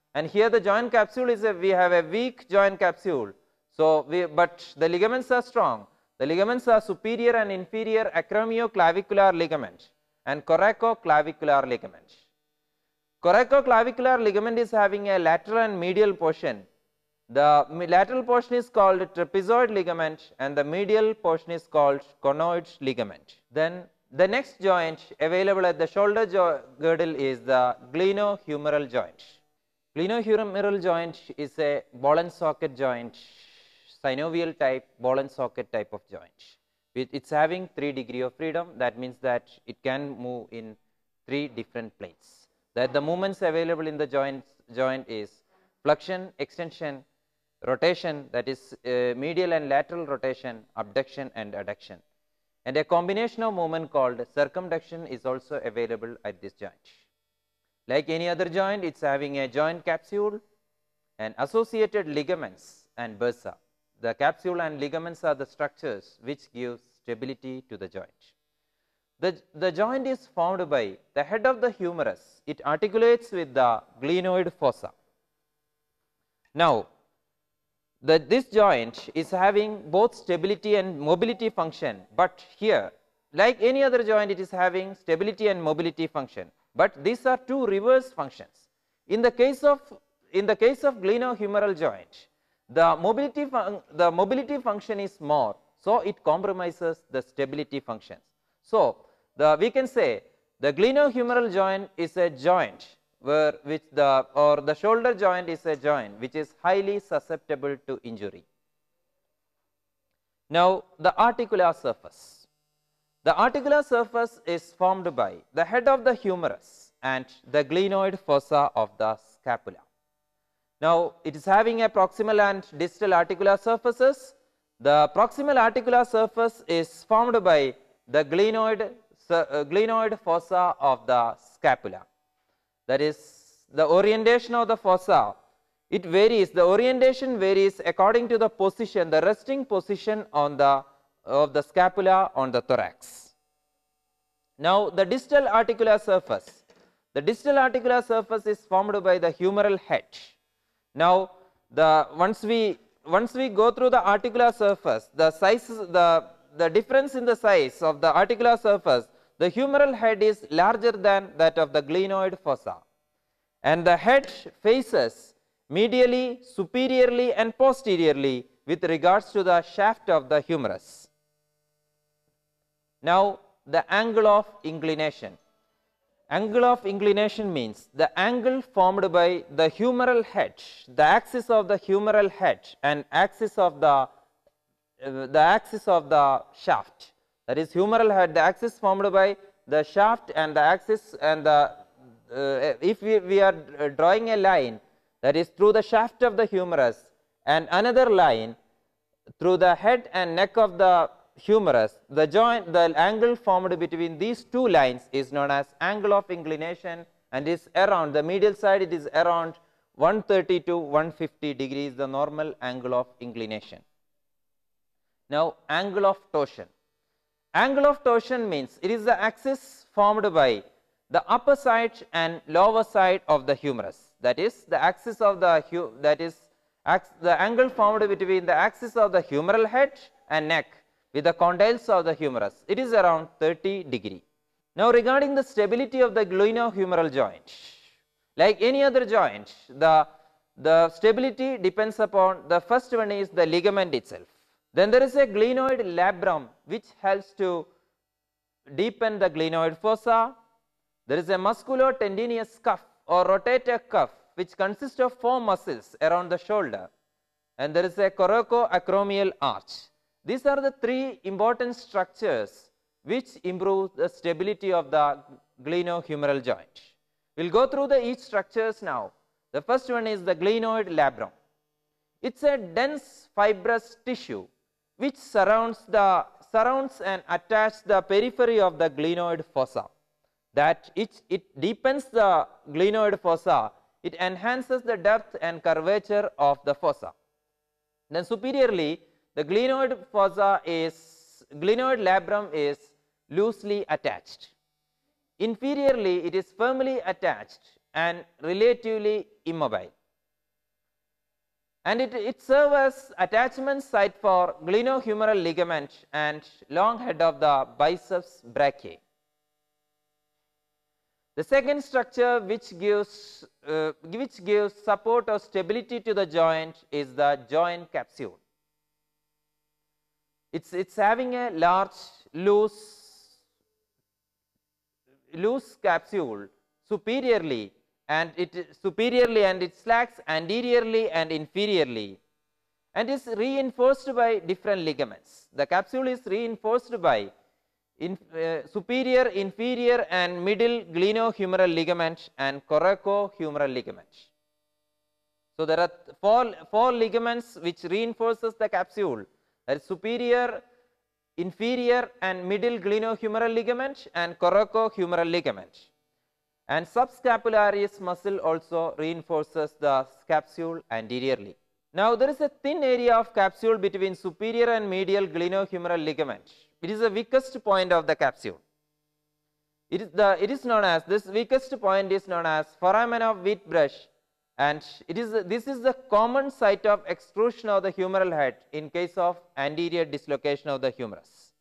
Speaker 2: and here the joint capsule is a, we have a weak joint capsule. So, we, but the ligaments are strong. The ligaments are superior and inferior acromioclavicular ligament and coracoclavicular ligament. Coracoclavicular ligament is having a lateral and medial portion. The lateral portion is called trapezoid ligament and the medial portion is called conoid ligament. Then the next joint available at the shoulder girdle is the glenohumeral joint. Glenohumeral joint is a ball and socket joint, synovial type ball and socket type of joint. It is having three degree of freedom, that means that it can move in three different planes. That the movements available in the joint, joint is flexion, extension, rotation, that is uh, medial and lateral rotation, abduction and adduction, and a combination of movement called circumduction is also available at this joint. Like any other joint, it is having a joint capsule and associated ligaments and bursa. The capsule and ligaments are the structures which give stability to the joint. The, the joint is formed by the head of the humerus. It articulates with the glenoid fossa. Now, the, this joint is having both stability and mobility function, but here like any other joint it is having stability and mobility function, but these are two reverse functions. In the case of in the case of glenohumeral joint, the mobility the mobility function is more, so it compromises the stability functions. So, the we can say the glenohumeral joint is a joint where which the or the shoulder joint is a joint which is highly susceptible to injury. Now, the articular surface. The articular surface is formed by the head of the humerus and the glenoid fossa of the scapula. Now, it is having a proximal and distal articular surfaces. The proximal articular surface is formed by the glenoid, uh, glenoid fossa of the scapula. That is the orientation of the fossa, it varies, the orientation varies according to the position, the resting position on the of the scapula on the thorax. Now, the distal articular surface, the distal articular surface is formed by the humeral head. Now, the once we once we go through the articular surface, the size the the difference in the size of the articular surface, the humeral head is larger than that of the glenoid fossa, and the head faces medially, superiorly and posteriorly with regards to the shaft of the humerus. Now, the angle of inclination. Angle of inclination means the angle formed by the humeral head, the axis of the humeral head and axis of the uh, the axis of the shaft, that is humeral head, the axis formed by the shaft and the axis, and the uh, if we, we are drawing a line that is through the shaft of the humerus and another line through the head and neck of the humerus, the joint, the angle formed between these two lines is known as angle of inclination and is around the medial side, it is around one thirty to one fifty degrees, the normal angle of inclination. Now, angle of torsion. Angle of torsion means it is the axis formed by the upper side and lower side of the humerus, that is the axis of the hu that is the angle formed between the axis of the humeral head and neck with the condyles of the humerus, it is around thirty degree. Now, regarding the stability of the glenohumeral joint, like any other joint, the, the stability depends upon, the first one is the ligament itself. Then there is a glenoid labrum which helps to deepen the glenoid fossa. There is a musculo-tendinous cuff or rotator cuff which consists of four muscles around the shoulder, and there is a coracoacromial arch. These are the three important structures which improve the stability of the glenohumeral joint. We will go through the each structures now. The first one is the glenoid labrum. It is a dense fibrous tissue which surrounds the surrounds and attaches the periphery of the glenoid fossa. That it, it deepens the glenoid fossa, it enhances the depth and curvature of the fossa. Then superiorly, the glenoid fossa is, glenoid labrum is loosely attached. Inferiorly, it is firmly attached and relatively immobile. and it, it serves as attachment site for glenohumeral ligament and long head of the biceps brachii. The second structure which gives, uh, which gives support or stability to the joint is the joint capsule. It's, it's having a large loose, loose capsule superiorly and it superiorly and it slacks anteriorly and inferiorly and is reinforced by different ligaments. The capsule is reinforced by in, uh, superior, inferior and middle glenohumeral ligament and coracohumeral ligament. So, there are four, four ligaments which reinforces the capsule, that is superior, inferior and middle glenohumeral ligament and coracohumeral ligament, and subscapularis muscle also reinforces the capsule anteriorly. Now, there is a thin area of capsule between superior and medial glenohumeral ligament. It is the weakest point of the capsule. It is, the, it is known as, this weakest point is known as foramen of wheat brush, and it is, this is the common site of extrusion of the humeral head in case of anterior dislocation of the humerus.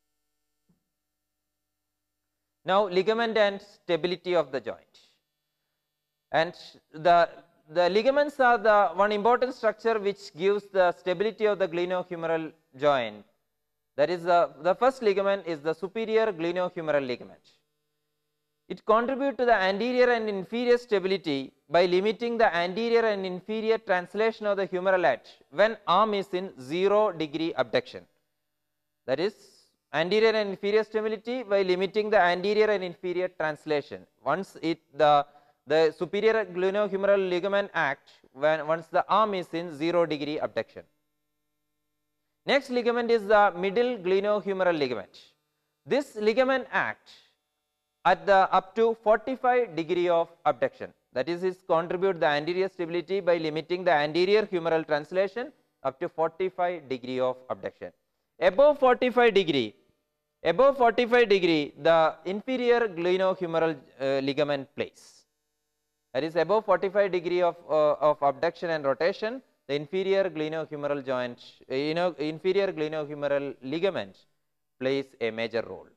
Speaker 2: Now, ligament and stability of the joint, and the, the ligaments are the one important structure which gives the stability of the glenohumeral joint. That is the, the first ligament is the superior glenohumeral ligament. It contributes to the anterior and inferior stability by limiting the anterior and inferior translation of the humeral head when arm is in zero degree abduction. That is anterior and inferior stability by limiting the anterior and inferior translation. Once it the, the superior glenohumeral ligament acts when once the arm is in zero degree abduction. Next ligament is the middle glenohumeral ligament. This ligament acts at the up to forty-five degree of abduction, that is, it contributes the anterior stability by limiting the anterior humeral translation up to forty-five degree of abduction. Above forty-five degree, above forty-five degree, the inferior glenohumeral uh, ligament plays. That is, above forty-five degree of, uh, of abduction and rotation, the inferior glenohumeral joint, uh, you know, inferior glenohumeral ligament plays a major role.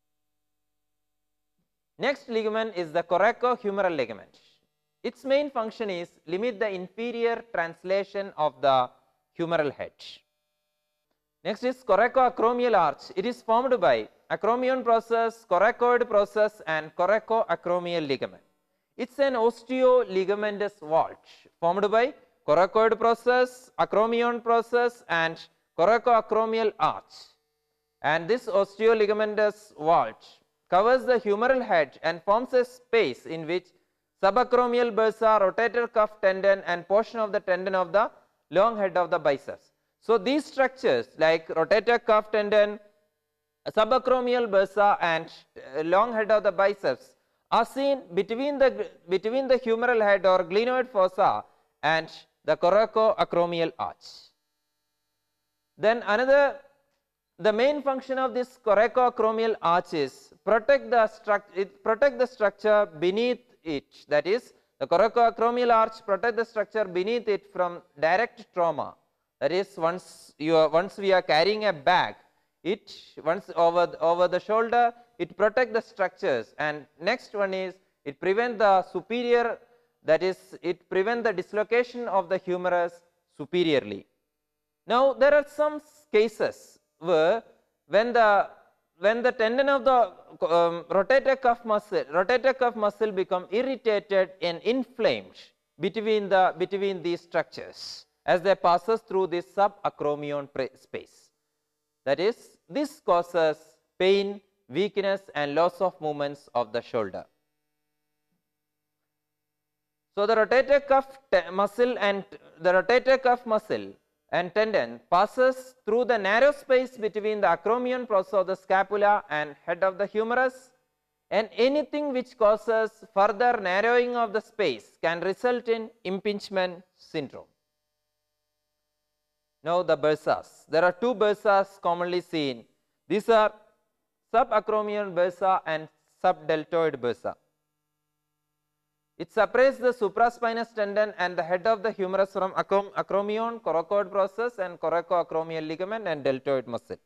Speaker 2: Next ligament is the coracohumeral ligament. Its main function is limit the inferior translation of the humeral head. Next is coracoacromial arch. It is formed by acromion process, coracoid process and coracoacromial ligament. It is an osteoligamentous vault formed by coracoid process, acromion process and coracoacromial arch, and this osteoligamentous vault covers the humeral head and forms a space in which subacromial bursa, rotator cuff tendon and portion of the tendon of the long head of the biceps. So, these structures like rotator cuff tendon, subacromial bursa and uh, long head of the biceps are seen between the, between the humeral head or glenoid fossa and the coracoacromial arch. Then another, the main function of this coracoacromial arch is protect the structure, it protect the structure beneath it, that is the coracoacromial arch protect the structure beneath it from direct trauma. That is, once you are, once we are carrying a bag, it once over the, over the shoulder, it protect the structures, and next one is it prevent the superior, that is it prevent the dislocation of the humerus superiorly. Now, there are some cases where when the when the tendon of the um, rotator cuff muscle rotator cuff muscle become irritated and inflamed between the between these structures as they passes through this subacromion space. That is, this causes pain, weakness and loss of movements of the shoulder. So, the rotator cuff muscle and the rotator cuff muscle and tendon passes through the narrow space between the acromion process of the scapula and head of the humerus, and anything which causes further narrowing of the space can result in impingement syndrome. Now, the bursas. There are two bursas commonly seen. These are subacromion bursa and subdeltoid bursa. It separates the supraspinous tendon and the head of the humerus from acrom acromion, coracoid process and coracoacromial ligament and deltoid muscle.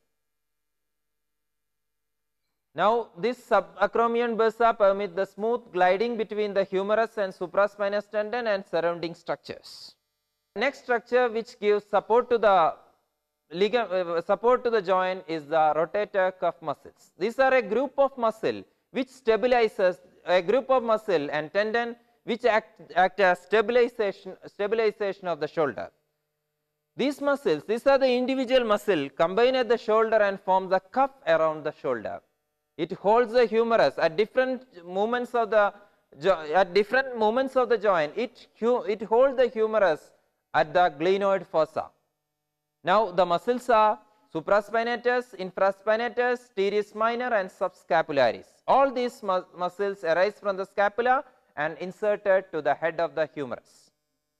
Speaker 2: Now, this subacromion bursa permit the smooth gliding between the humerus and supraspinous tendon and surrounding structures. Next structure which gives support to the ligament, uh, support to the joint is the rotator cuff muscles. These are a group of muscle which stabilizes a group of muscle and tendon which act, act as stabilization, stabilization of the shoulder. These muscles, these are the individual muscle combine at the shoulder and form the cuff around the shoulder. It holds the humerus at different movements of the at different moments of the joint. It it holds the humerus at the glenoid fossa. Now, the muscles are supraspinatus, infraspinatus, teres minor and subscapularis. All these mu muscles arise from the scapula and inserted to the head of the humerus.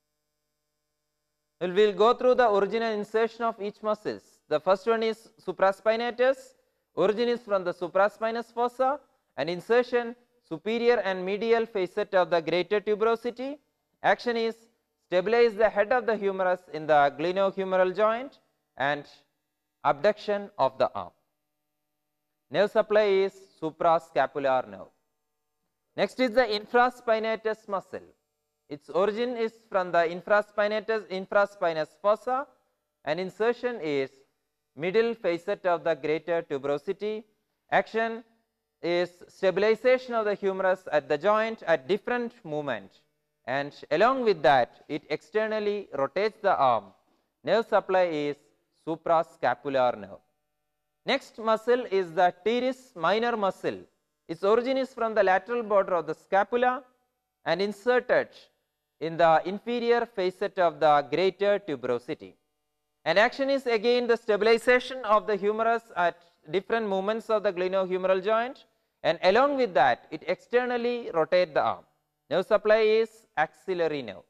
Speaker 2: We will go through the original insertion of each muscles. The first one is supraspinatus. Origin is from the supraspinous fossa and insertion superior and medial facet of the greater tuberosity. Action is stabilize the head of the humerus in the glenohumeral joint and abduction of the arm. Nerve supply is suprascapular nerve. Next is the infraspinatus muscle. Its origin is from the infraspinatus infraspinous fossa and insertion is middle facet of the greater tuberosity. Action is stabilization of the humerus at the joint at different movement, and along with that it externally rotates the arm. Nerve supply is suprascapular nerve. Next muscle is the teres minor muscle. Its origin is from the lateral border of the scapula and inserted in the inferior facet of the greater tuberosity. And action is again the stabilization of the humerus at different movements of the glenohumeral joint, and along with that it externally rotates the arm. Nerve supply is axillary nerve.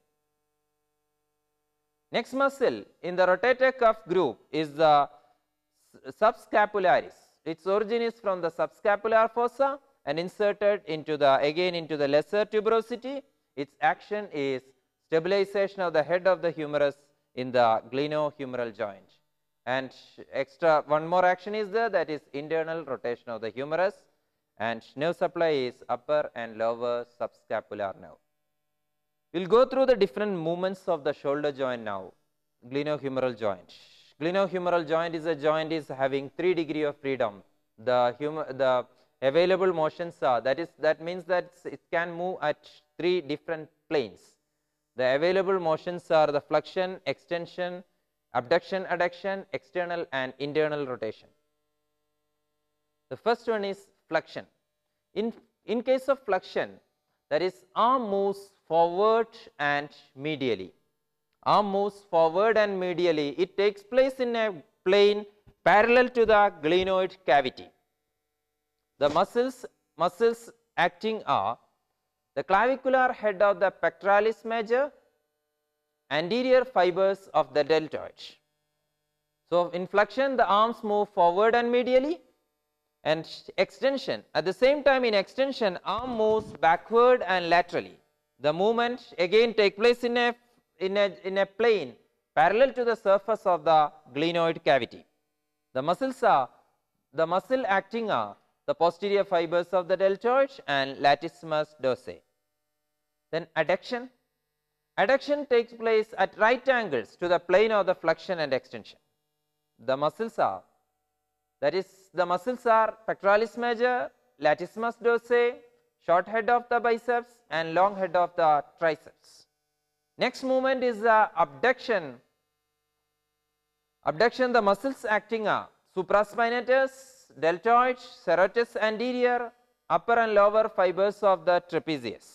Speaker 2: Next muscle in the rotator cuff group is the subscapularis. Its origin is from the subscapular fossa and inserted into the again into the lesser tuberosity. Its action is stabilization of the head of the humerus in the glenohumeral joint, and extra one more action is there, that is internal rotation of the humerus, and nerve supply is upper and lower subscapular nerve. We will go through the different movements of the shoulder joint now. Glenohumeral joint. Glenohumeral joint is a joint is having three degree of freedom. The humer, the available motions are, that is that means that it can move at three different planes. The available motions are the flexion, extension, abduction, adduction, external and internal rotation. The first one is flexion. In, in case of flexion, that is arm moves forward and medially. Arm moves forward and medially. It takes place in a plane parallel to the glenoid cavity. The muscles, muscles acting are the clavicular head of the pectoralis major, anterior fibers of the deltoid. So, in flexion the arms move forward and medially, and extension at the same time in extension arm moves backward and laterally. The movement again take place in a, in a, in a plane parallel to the surface of the glenoid cavity. The muscles are, the muscle acting are the posterior fibers of the deltoid and latissimus dorsi. Then adduction. Adduction takes place at right angles to the plane of the flexion and extension. The muscles are, that is the muscles are pectoralis major, latissimus dorsi, short head of the biceps and long head of the triceps. Next movement is the abduction. Abduction, the muscles acting are supraspinatus, deltoid, serratus anterior, upper and lower fibers of the trapezius.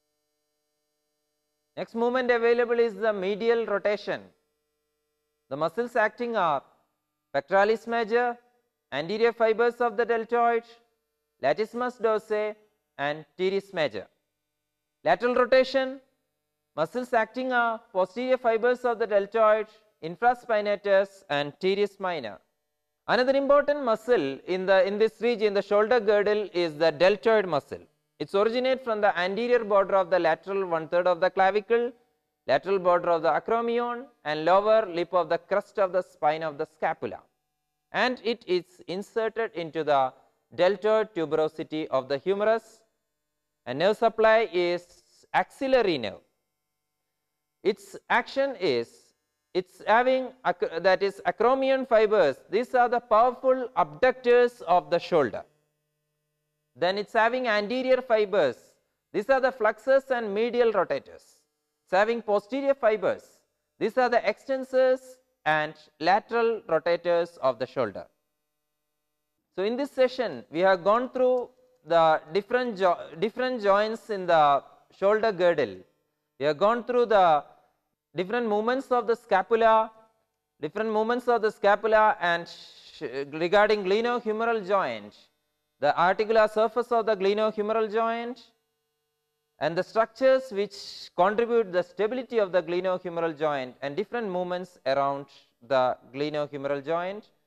Speaker 2: Next movement available is the medial rotation. The muscles acting are pectoralis major, anterior fibers of the deltoid, latissimus dorsi and teres major. Lateral rotation, muscles acting are posterior fibers of the deltoid, infraspinatus and teres minor. Another important muscle in the in this region, the shoulder girdle, is the deltoid muscle. It originates from the anterior border of the lateral one third of the clavicle, lateral border of the acromion, and lower lip of the crest of the spine of the scapula, and it is inserted into the deltoid tuberosity of the humerus. And nerve supply is axillary nerve. Its action is, it's having that is acromion fibers. These are the powerful abductors of the shoulder. Then it's having anterior fibers. These are the flexors and medial rotators. It's having posterior fibers. These are the extensors and lateral rotators of the shoulder. So in this session, we have gone through the different jo different joints in the shoulder girdle. We have gone through the different movements of the scapula, different movements of the scapula, and regarding glenohumeral joint, the articular surface of the glenohumeral joint, and the structures which contribute the stability of the glenohumeral joint, and different movements around the glenohumeral joint.